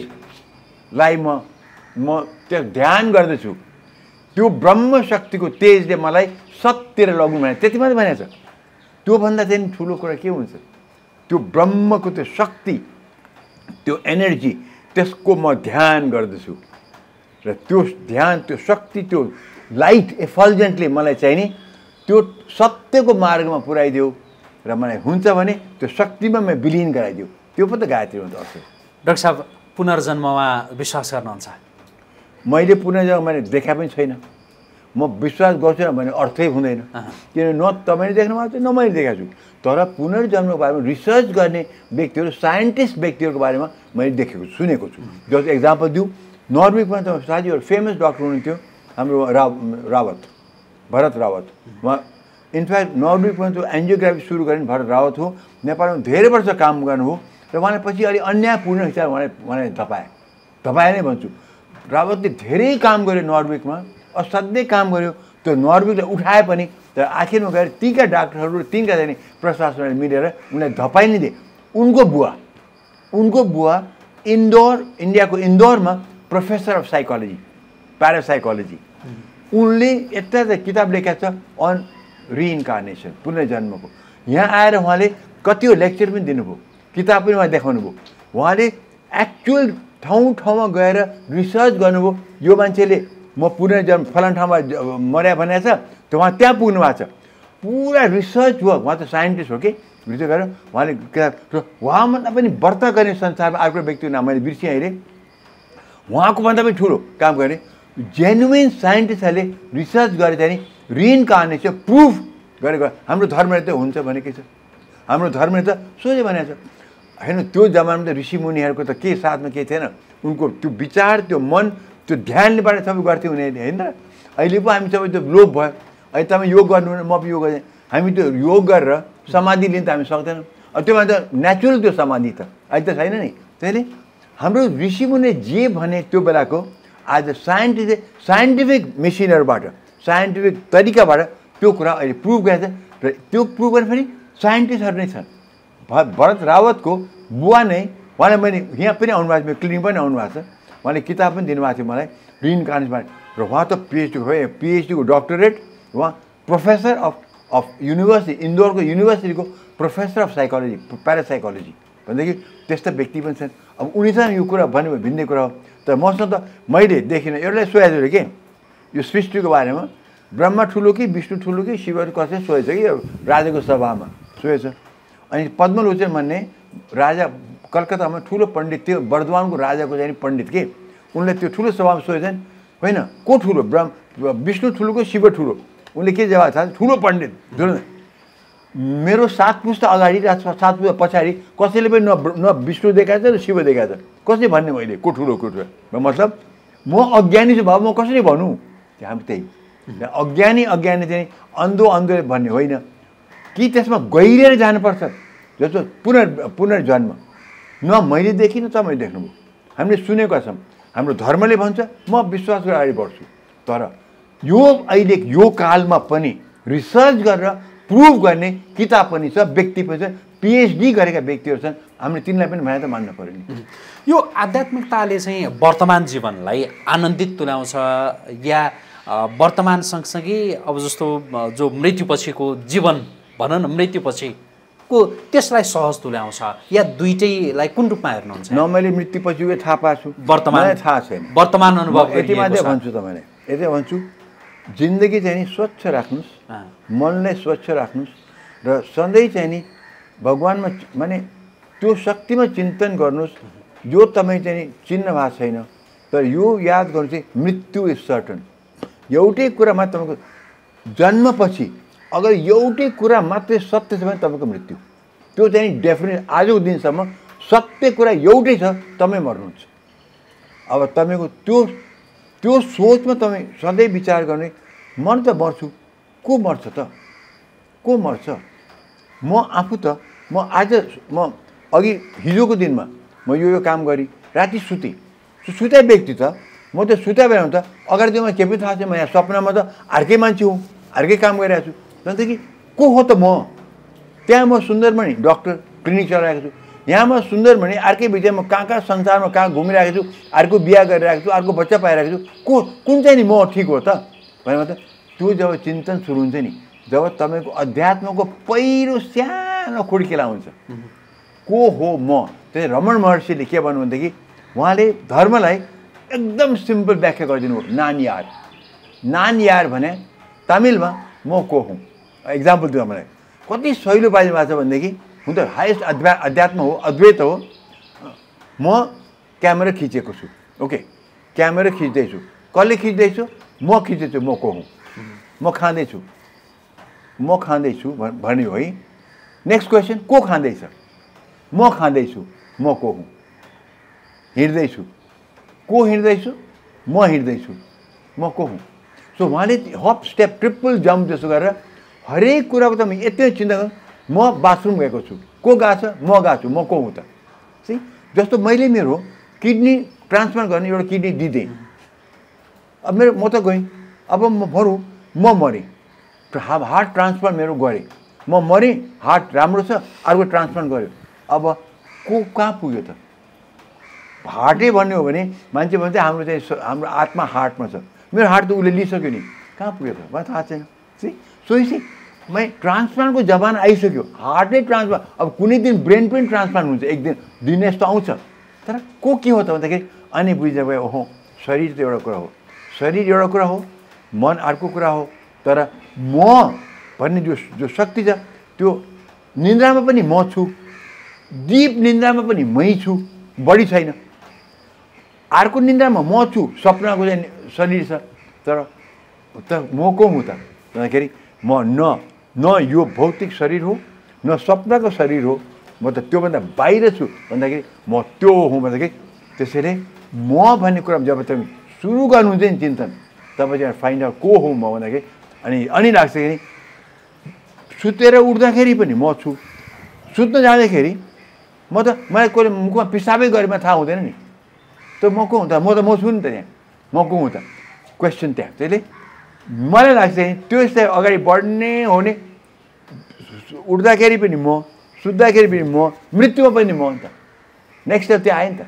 तेजलाई म त्यो ध्यान गर्दछु, त्यो ब्रह्म शक्तिको तेजले मलाई सत्यतिर लग्नु भने त्यति मात्रै भनेको छ। त्योभन्दा चाहिँ ठुलो कुरा के हुन्छ, त्यो ब्रह्मको त्यो शक्ति, त्यो एनर्जी, त्यसको म ध्यान गर्दछु र त्यो ध्यान, त्यो शक्ति, त्यो लाइट एफल्जेन्टले मलाई चाहिँ नि त्यो सत्यको मार्गमा पुऱ्याइदियो र मलाई हुन्छ भने त्यो शक्तिमा म विलिन गराइदियो, त्यो पो त गायत्री मन्त्र अर्थ। डाक्टर साहब, पुनर्जन्ममा विश्वास गर्नुहुन्छ? मैले पुनर्जन्म मैले देखा पनि छैन, म विश्वास गर्छु भने अर्थै हुँदैन, किनभने न तपाईँले देख्नु भएको छ न मैले देखाएको छु। तर पुनर्जन्मको बारेमा रिसर्च गर्ने व्यक्तिहरू, साइन्टिस्ट व्यक्तिहरूको बारेमा मैले देखेको सुनेको छु। जस्तो एक्जाम्पल दिउँ, नर्वेमा त साथी एउटा फेमस डक्टर हुनुहुन्थ्यो हाम्रो भरत रावत। उहाँ इनफ्याक्ट नर्वेमा त्यो एन्जियोग्राफी सुरु गर्ने भरत रावत हो, नेपालमा धेरै वर्ष काम गर्नुभयो र उहाँले पछि अलि अन्यायपूर्ण हिसाबले उहाँले धपाए नै भन्छु। रावतले धेरै काम गर्यो नर्वेमा, असाध्यै काम गर्यो, त्यो नर्वेलाई उठाए पनि, तर आखिरमा गएर तिनका डाक्टरहरू, तिनका चाहिँ प्रशासनले मिलेर उनलाई धपाइ नै दिए। उनको बुवा इन्डियाको इन्दौरमा प्रोफेसर अफ साइकोलोजी, प्यारासाइकोलोजी, उनले यता किताब लेखेको छ अन रिइन्कार्नेसन, पुनर्जन्मको। यहाँ आएर उहाँले कतिवटा लेक्चर पनि दिनुभयो, किताब पनि उहाँ देखाउनु भयो। उहाँले एक्चुअल ठाउँमा गएर रिसर्च गर्नुभयो, यो मान्छेले म पुनर्जन्म फलान ठाउँमा मर्या भनेको छ, त उहाँ त्यहाँ पुग्नु भएको छ, पुरा रिसर्च भयो। उहाँ त साइन्टिस्ट हो कि, रिसर्च गरेर उहाँले किताब, उहाँभन्दा पनि व्रत गर्ने संसारमा अर्को व्यक्तिको नाम मैले बिर्सेँ अहिले, उहाँको भन्दा पनि ठुलो काम गर्ने जेन्युन साइन्टिस्टहरूले रिसर्च गरे चाहिँ रिइन्कार्नेसन प्रुफ गरेको। हाम्रो धर्मले त हुन्छ भनेकै छ, हाम्रो धर्मले त सोझै भनेको छ होइन। त्यो जमानामा त ऋषिमुनिहरूको त के साथमा केही थिएन, उनको त्यो विचार, त्यो मन, त्यो ध्यानबाट सबै गर्थ्यो उनीहरूले होइन र। अहिले पो हामी सबै त्यो लोभ भयो, अहिले तपाईँ योग गर्नु भने म पनि योग गरेँ, हामी त्यो योग गरेर समाधि लिन त हामी सक्दैनौँ। त्योभन्दा त नेचुरल त्यो समाधि त अहिले त छैन नि। त्यसले हाम्रो ऋषिमुनिले जे भने त्यो बेलाको आज साइन्टिफिक मेसिनहरूबाट, साइन्टिफिक तरिकाबाट त्यो कुरा अहिले प्रुभ गरेको छ र त्यो प्रुभ गर्ने फेरि साइन्टिस्टहरू नै छन्। भरत रावतको बुवा नै, उहाँलाई मैले यहाँ पनि आउनुभएको छ, क्लिनिक पनि आउनुभएको छ, उहाँले किताब पनि दिनुभएको थियो मलाई रिइन्कार्नेसनबाट, र उहाँ त पिएचडीको डक्टरेट, उहाँ प्रोफेसर अफ अफ युनिभर्सिटी, इन्दोरको युनिभर्सिटीको प्रोफेसर अफ साइकोलोजी, प्यारासाइकोलोजी भनेदेखि त्यस्ता व्यक्ति पनि छन्। अब उनीसँग यो कुरा भन्यो भने भिन्दै कुरा हो। तर मसँग त मैले देखिनँ, एउटाले सोधेको थियो के यो सृष्टिको बारेमा, ब्रह्मा ठुलो कि विष्णु ठुलो कि शिवहरू कसैले सोधेछ कि राजाको सभामा सोधेछ। अनि पद्मलोचन भन्ने राजा कलकत्तामा ठुलो पण्डित थियो, बर्धवानको राजाको चाहिँ पण्डित के, उनले त्यो ठुलो सभामा सोधेछन् होइन को ठुलो, विष्णु ठुलो कि शिव ठुलो? उनले के जवाब थाहा? ठुलो पण्डित। मेरो 7 पुस्ता अगाडि र 7 पुस्ता पछाडि कसैले पनि न विष्णु देखाएको छ न शिव देखाएको छ, कसले भन्ने मैले को ठुलो को ठुलो? मतलब म अज्ञानी छु भाव, म कसरी भनौँ? हामी त्यही अज्ञानी चाहिँ अन्धोले भन्ने होइन कि त्यसमा गहिरिएर जानुपर्छ। जस्तो पुनर्जन्म न मैले देखिनँ त मैले देख्नुभयो, हामीले सुनेका छौँ, हाम्रो धर्मले भन्छ, म विश्वास गरेर अगाडि बढ्छु। तर यो अहिले यो कालमा पनि रिसर्च गरेर प्रुभ गर्ने किताब पनि छ, व्यक्ति पनि छ, पिएचडी गरेका व्यक्तिहरू छन्। हामीले तिनलाई पनि भने त मान्न पऱ्यो नि। यो आध्यात्मिकताले चाहिँ वर्तमान जीवनलाई आनन्दित तुल्याउँछ या वर्तमान सँगसँगै अब जस्तो जो मृत्युपछिको जीवन भनौँ न, मृत्युपछिको त्यसलाई सहज तुल्याउँछ या दुईटैलाई कुन रूपमा हेर्नुहुन्छ? न मैले मृत्युपछि उयो थाहा पाएको छु, वर्तमान थाहा छैन, वर्तमान अनुभव यति मात्रै भन्छु तपाईँलाई, यति भन्छु जिन्दगी चाहिँ नि स्वच्छ राख्नुहोस्, मनलाई स्वच्छ राख्नुहोस् र सधैँ चाहिँ नि भगवान्मा माने त्यो शक्तिमा चिन्तन गर्नुहोस् जो तपाईँ चाहिँ नि चिन्न भएको छैन। तर यो याद गर्नु चाहिँ मृत्यु इज सर्टन। एउटै कुरामा तपाईँको जन्मपछि अगर एउटै कुरा मात्रै सत्य छ भने तपाईँको मृत्यु, त्यो चाहिँ डेफिनेट आजको दिनसम्म सत्य कुरा एउटै छ, तपाईँ मर्नुहुन्छ। अब तपाईँको त्यो सोचमा तपाईँ सधैँ विचार गर्ने, मन त मर्छु, को मर्छ त, को मर्छ? म आफू त म अघि हिजोको दिनमा म यो काम गरेँ, राति सुते व्यक्ति त म त सुता बेलामा त अगाडि दिनमा केही पनि थाहा छैन, म यहाँ सपनामा त अर्कै मान्छे हुँ, अर्कै काम गरिरहेको छु। जस्तै को हो त म? त्यहाँ म सुन्दरमणि डक्टर क्लिनिक चलाएको छु, यहाँ म सुन्दरमणि अर्कै विषय म कहाँ संसारमा कहाँ घुमिरहेको छु, अर्को बिहा गरिरहेको छु, अर्को बच्चा पाइरहेको छु, कुन चाहिँ नि म ठिक हो त भनेर त त्यो जब चिन्तन सुरु हुन्छ नि, जब तपाईँको अध्यात्मको पहिलो सानो खुड्किला हुन्छ को हो म। त्यही रमण महर्षिले के भन्नु भनेदेखि उहाँले धर्मलाई एकदम सिम्पल व्याख्या गरिदिनु हो, नान यार भने तमिलमा म को हुँ। एक्जाम्पल दिउँ मलाई कति सहिलो पाइनु भएको छ भनेदेखि हुन त हाइएस्ट अध्यात्म हो, अद्वैत हो। म क्यामेरा खिचेको छु, ओके, क्यामेरा खिच्दैछु, कसले खिच्दैछु? म खिच्दैछु, म को हुँ? म खाँदैछु भन्यो है। नेक्स्ट क्वेसन, को खाँदैछ? म खाँदैछु, म को हुँ? हिँड्दैछु, को हिँड्दैछु? म हिँड्दैछु, म को हुँ? सो उहाँले हप स्टेप ट्रिपल जम्प जस्तो गरेर हरेक कुराको त यति चिन्ता गर्नु। म बाथरुम गएको छु, को गएको छ? म गएको छु, म को हुँ त? सही जस्तो मैले मेरो किडनी ट्रान्सप्लान्ट गर्ने एउटा किडनी दिँदै, अब म त गएँ, अब म भरौँ म मरेँ, हार्ट ट्रान्सप्लान्ट मेरो गरेँ, म मरेँ, हार्ट राम्रो छ, अर्को ट्रान्सप्लान्ट गऱ्यो, अब को कहाँ पुग्यो त? हार्टै भन्ने हो भने मान्छे भन्छ हाम्रो हाम्रो आत्मा हार्टमा छ, मेरो हार्ट त उसले लिइसक्यो नि, कहाँ पुग्यो त? मलाई थाहा छैन। सोचेपछि ट्रान्सप्लान्टको जमाना आइसक्यो, हार्टै ट्रान्सप्लान्ट, अब कुनै दिन ब्रेन पनि ट्रान्सप्लान्ट हुन्छ, एक दिन दिन यस्तो आउँछ। तर को के हो त भन्दाखेरि अनि बुझ्दा भयो, ओहो शरीर त एउटा कुरा हो, शरीर एउटा कुरा हो, मन अर्को कुरा हो। तर म भन्ने जो शक्ति छ त्यो निन्द्रामा पनि म छु, डिप निन्द्रामा पनि मै छु, बढी छैन। अर्को निन्द्रामा म छु, सपनाको चाहिँ शरीर छ, तर म को हुँ त भन्दाखेरि म न यो भौतिक शरीर हो, न सपनाको शरीर हो, म त त्योभन्दा बाहिर छु भन्दाखेरि म त्यो हुँ भन्दाखेरि। त्यसैले म भन्ने कुरा जब तपाईँ सुरु गर्नुहुन्छ नि चिन्तन, तब चाहिँ फाइन्ड आउट को हुँ म भन्दाखेरि अनि लाग्छ कि सुतेर उठ्दाखेरि पनि म छु, सुत्न जाँदाखेरि म त मलाई कोही मुखमा पिसाबै गरेमा थाहा हुँदैन नि, त म को हुँ त? म त म छु नि त, त्यहाँ म को हुँ त? क्वेसन त्यहाँ। त्यसले मलाई लाग्छ त्यो चाहिँ अगाडि बढ्ने हो भने उठ्दाखेरि पनि म, सुत्दाखेरि पनि म, मृत्युमा पनि म नि त। नेक्स्ट स्टेप त्यो आयो नि त।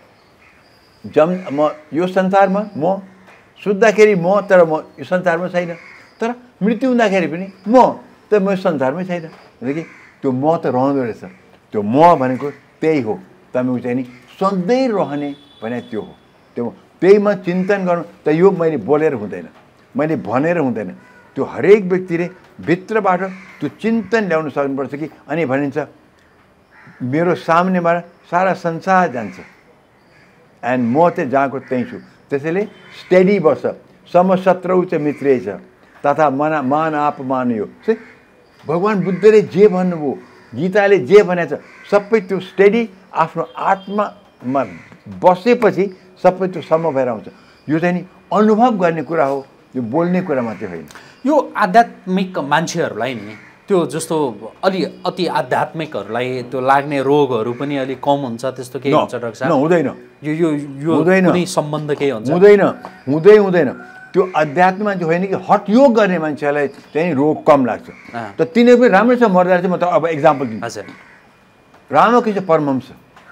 म यो संसारमा म, सुत्दाखेरि म, तर म यो संसारमा छैन, तर मृत्यु हुँदाखेरि पनि म, त म संसारमै छैन कि त्यो म त रहँदो रहेछ त्यो म भनेको त्यही हो तपाईँको चाहिँ नि सधैँ रहने भने त्यो हो त्यो त्यहीमा चिन्तन गर्नु त यो मैले बोलेर हुँदैन मैले भनेर हुँदैन त्यो हरेक व्यक्तिले भित्रबाट त्यो चिन्तन ल्याउन सक्नुपर्छ कि अनि भनिन्छ मेरो सामनेबाट सारा संसार जान्छ एन्ड म चाहिँ जहाँको त्यहीँ छु त्यसैले स्टेडी बस समशत्रौ चाहिँ मित्रै छ तथा मान अपमान यो भगवान् बुद्धले जे भन्नुभयो गीताले जे भनेको छ सबै त्यो स्टेडी आफ्नो आत्मामा बसेपछि सबै त्यो सम भएर आउँछ यो चाहिँ नि अनुभव गर्ने कुरा हो यो बोल्ने कुरा मात्रै होइन यो आध्यात्मिक मान्छेहरूलाई नि त्यो जस्तो अति आध्यात्मिकहरूलाई त्यो लाग्ने रोगहरू पनि अलिक कम हुन्छ त्यस्तो केही हुन्छ डाक्टर साहब हुँदैन यो हुँदैन कुनै सम्बन्ध केही हुन्छ हुँदैन त्यो अध्यात्ममा चाहिँ होइन कि हटयोग गर्ने मान्छेलाई चाहिँ रोग कम लाग्छ त तिनीहरू पनि राम्रोसँग मर्दा चाहिँ म त अब एक्जाम्पल दिन्छु रामकृष्ण परमहंस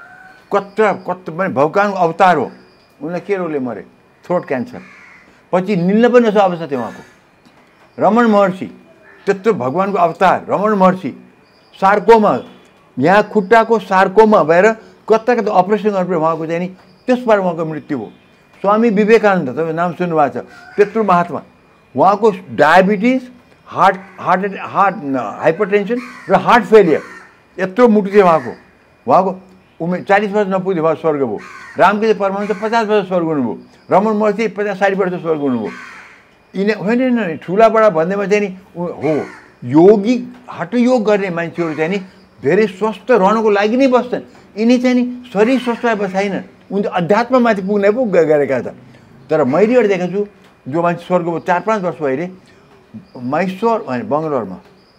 कत्रो पनि भगवानको अवतार हो उनलाई के रोगले मरे थ्रोट क्यान्सर पछि निल्न पनि नसक्ने अवस्था थियो उहाँको रमण महर्षि त्यत्रो भगवानको अवतार रमण महर्षि सार्कोमा यहाँ खुट्टाको सार्कोमा भएर कता कता अपरेसन गर्नु उहाँको चाहिँ नि त्यसबाट उहाँको मृत्यु भयो स्वामी विवेकानन्द तपाईँ नाम सुन्नुभएको छ त्यत्रो महात्मा उहाँको डायबिटिज हार्ट हाइपरटेन्सन र हार्ट फेलियर यत्रो मुटु थियो उहाँको उमेर 40 वर्ष नपुग्यो उहाँ स्वर्ग भयो रामकृष्ण परमहंस 50 वर्ष स्वर्ग हुनुभयो रमण महर्षि 50-60 वर्ष स्वर्ग हुनुभयो होइन ठुलाबाट भन्दैमा चाहिँ नि हो योगी हठयोग गर्ने मान्छेहरू चाहिँ नि धेरै स्वस्थ रहनको लागि नै बस्छन् यिनी चाहिँ नि शरीर स्वस्थ भए बसाइनन् उनी अध्यात्ममाथि पुग्ने पो गरेका छ तर मैले एउटा देखेको छु जो मान्छे स्वर्गको 4-5 वर्ष अहिले मैसोर होइन बङ्गलोरमा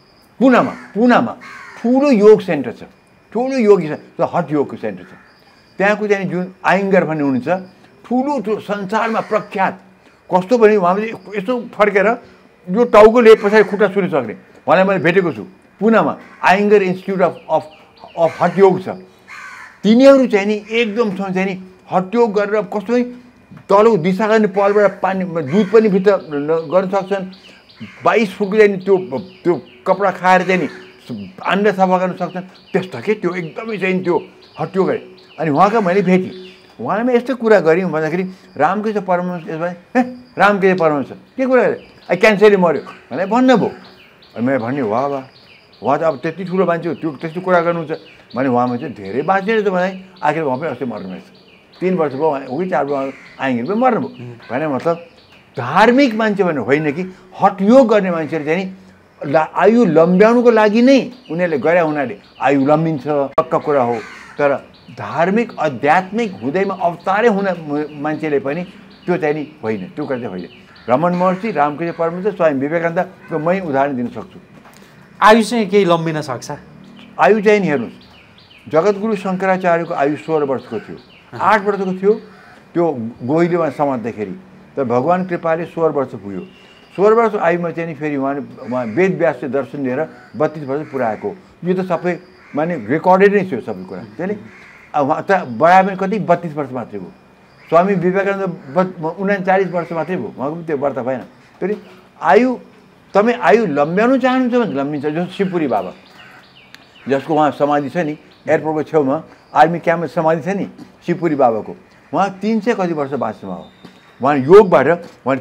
पुनामा ठुलो योग सेन्टर छ ठुलो योग हट योगको सेन्टर छ त्यहाँको चाहिँ जुन आइङ्गर भन्ने हुनुहुन्छ ठुलो संसारमा प्रख्यात कस्तो भने उहाँले यसो फर्केर यो टाउकोले पछाडि खुट्टा सुन्न सक्ने उहाँलाई मैले भेटेको छु पुनामा आइङ्गर इन्स्टिट्युट अफ हट योग छ तिनीहरू चाहिँ नि एकदम चाहिँ नि हटयोग गरेर कस्तो तलको दिशा गर्ने पलबाट पानी दुध पनि भित्र गर्न सक्छन् 22 फुटको चाहिँ त्यो कपडा खाएर चाहिँ नि अन्डा सफा गर्न सक्छन् त्यस्तो के त्यो एकदमै चाहिँ त्यो हटयोग गरे अनि उहाँका मैले भेटेँ उहाँले मैले यस्तो कुरा गरेँ भन्दाखेरि रामकृष्ण परमहंस रामकृष्ण परमहंस के कुरा गरे क्यान्सरले मऱ्यो भनेर भन्नुभयो अनि मैले भन्ने उहाँ त अब त्यति ठुलो मान्छे हो त्यो त्यस्तो कुरा गर्नुहुन्छ भने उहाँमा चाहिँ धेरै बाँचेर त भने आखिर उहाँ पनि अस्ति मर्नु रहेछ 3 वर्ष भयो उही 4 वर्ष आइङ्गिर पनि मर्नुभयो भने मतलब धार्मिक मान्छे भने होइन कि हटयोग गर्ने मान्छेहरू चाहिँ नि आयु लम्ब्याउनुको लागि नै उनीहरूले गरे हुनाले आयु लम्बिन्छ पक्का कुरा हो तर धार्मिक आध्यात्मिक हुँदैमा अवतारै हुन मान्छेले पनि त्यो चाहिँ नि होइन त्यो कुरा चाहिँ होइन रमण महर्षि रामकृष्ण परमहंस स्वामी विवेकानन्दको मै उदाहरण दिन सक्छु आयु चाहिँ केही लम्बिन सक्छ आयु चाहिँ नि हेर्नुहोस् जगतगुरु शङ्कराचार्यको आयु 16 वर्षको थियो 8 वर्षको थियो त्यो गोहिलेमा समात्दाखेरि तर भगवान् कृपाले 16 वर्ष पुग्यो 16 वर्ष आयुमा चाहिँ नि फेरि उहाँ वेद व्यासले दर्शन दिएर 32 वर्ष पुऱ्याएको यो त सबै माने रेकर्डेड नै थियो सबै कुरा त्यसले उहाँ त बढायो भने कति 32 वर्ष मात्रै भयो स्वामी विवेकानन्द 39 वर्ष मात्रै भयो उहाँको पनि त्यो व्रत भएन फेरि तपाईँ आयु लम्ब्याउनु चाहनुहुन्छ भने लम्बिन्छ जस्तो शिवपुरी बाबा जसको उहाँ समाधि छ नि एयरपोर्टको छेउमा आर्मी क्याम्पमा समाधि छ नि शिवपुरी बाबाको उहाँ 300 कति वर्ष बाँच्नुभयो उहाँ योगबाट उहाँ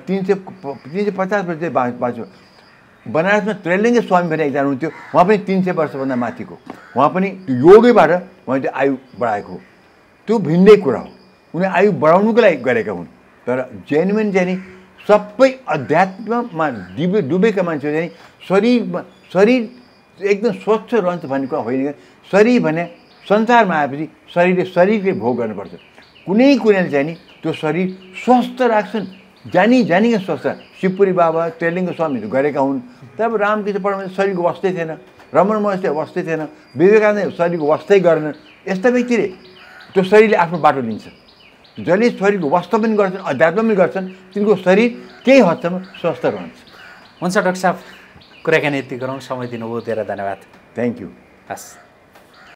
350 वर्ष बाँच्नु बनारसमा त्रैलिङ्ग स्वामी भनेर एकजना हुनुहुन्थ्यो उहाँ पनि 300 वर्षभन्दा माथिको उहाँ पनि योगैबाट उहाँले त्यो आयु बढाएको हो त्यो भिन्दै कुरा हो उनी आयु बढाउनुको लागि गरेका हुन् तर जेन्युन चाहिँ नि सबै अध्यात्ममा डुबेका मान्छेहरू चाहिँ शरीर एकदम स्वच्छ रहन्छ भन्ने कुरा होइन शरीर भने संसारमा आएपछि शरीरले भोग गर्नुपर्छ कुनैले चाहिँ नि त्यो शरीर स्वस्थ राख्छन् जानी स्वस्थ शिवपुरी बाबा त्रैलिङ्ग स्वामीहरू गरेका हुन् तब रामकृष्ण परमहंस शरीरको वास्तै थिएन रमण महर्षि वास्तै थिएन विवेकानन्द शरीरको वास्तै गरेन यस्ता व्यक्तिले त्यो शरीरले आफ्नो बाटो लिन्छ जसले शरीरको वास्तव पनि गर्छन् अध्यात्म पनि गर्छन् तिनको शरीर केही हदसम्म स्वस्थ रहन्छ हुन्छ डाक्टर साहब कुराकानी यति गरौँ समय दिनुभयो धेरै धन्यवाद थ्याङ्क यू हस्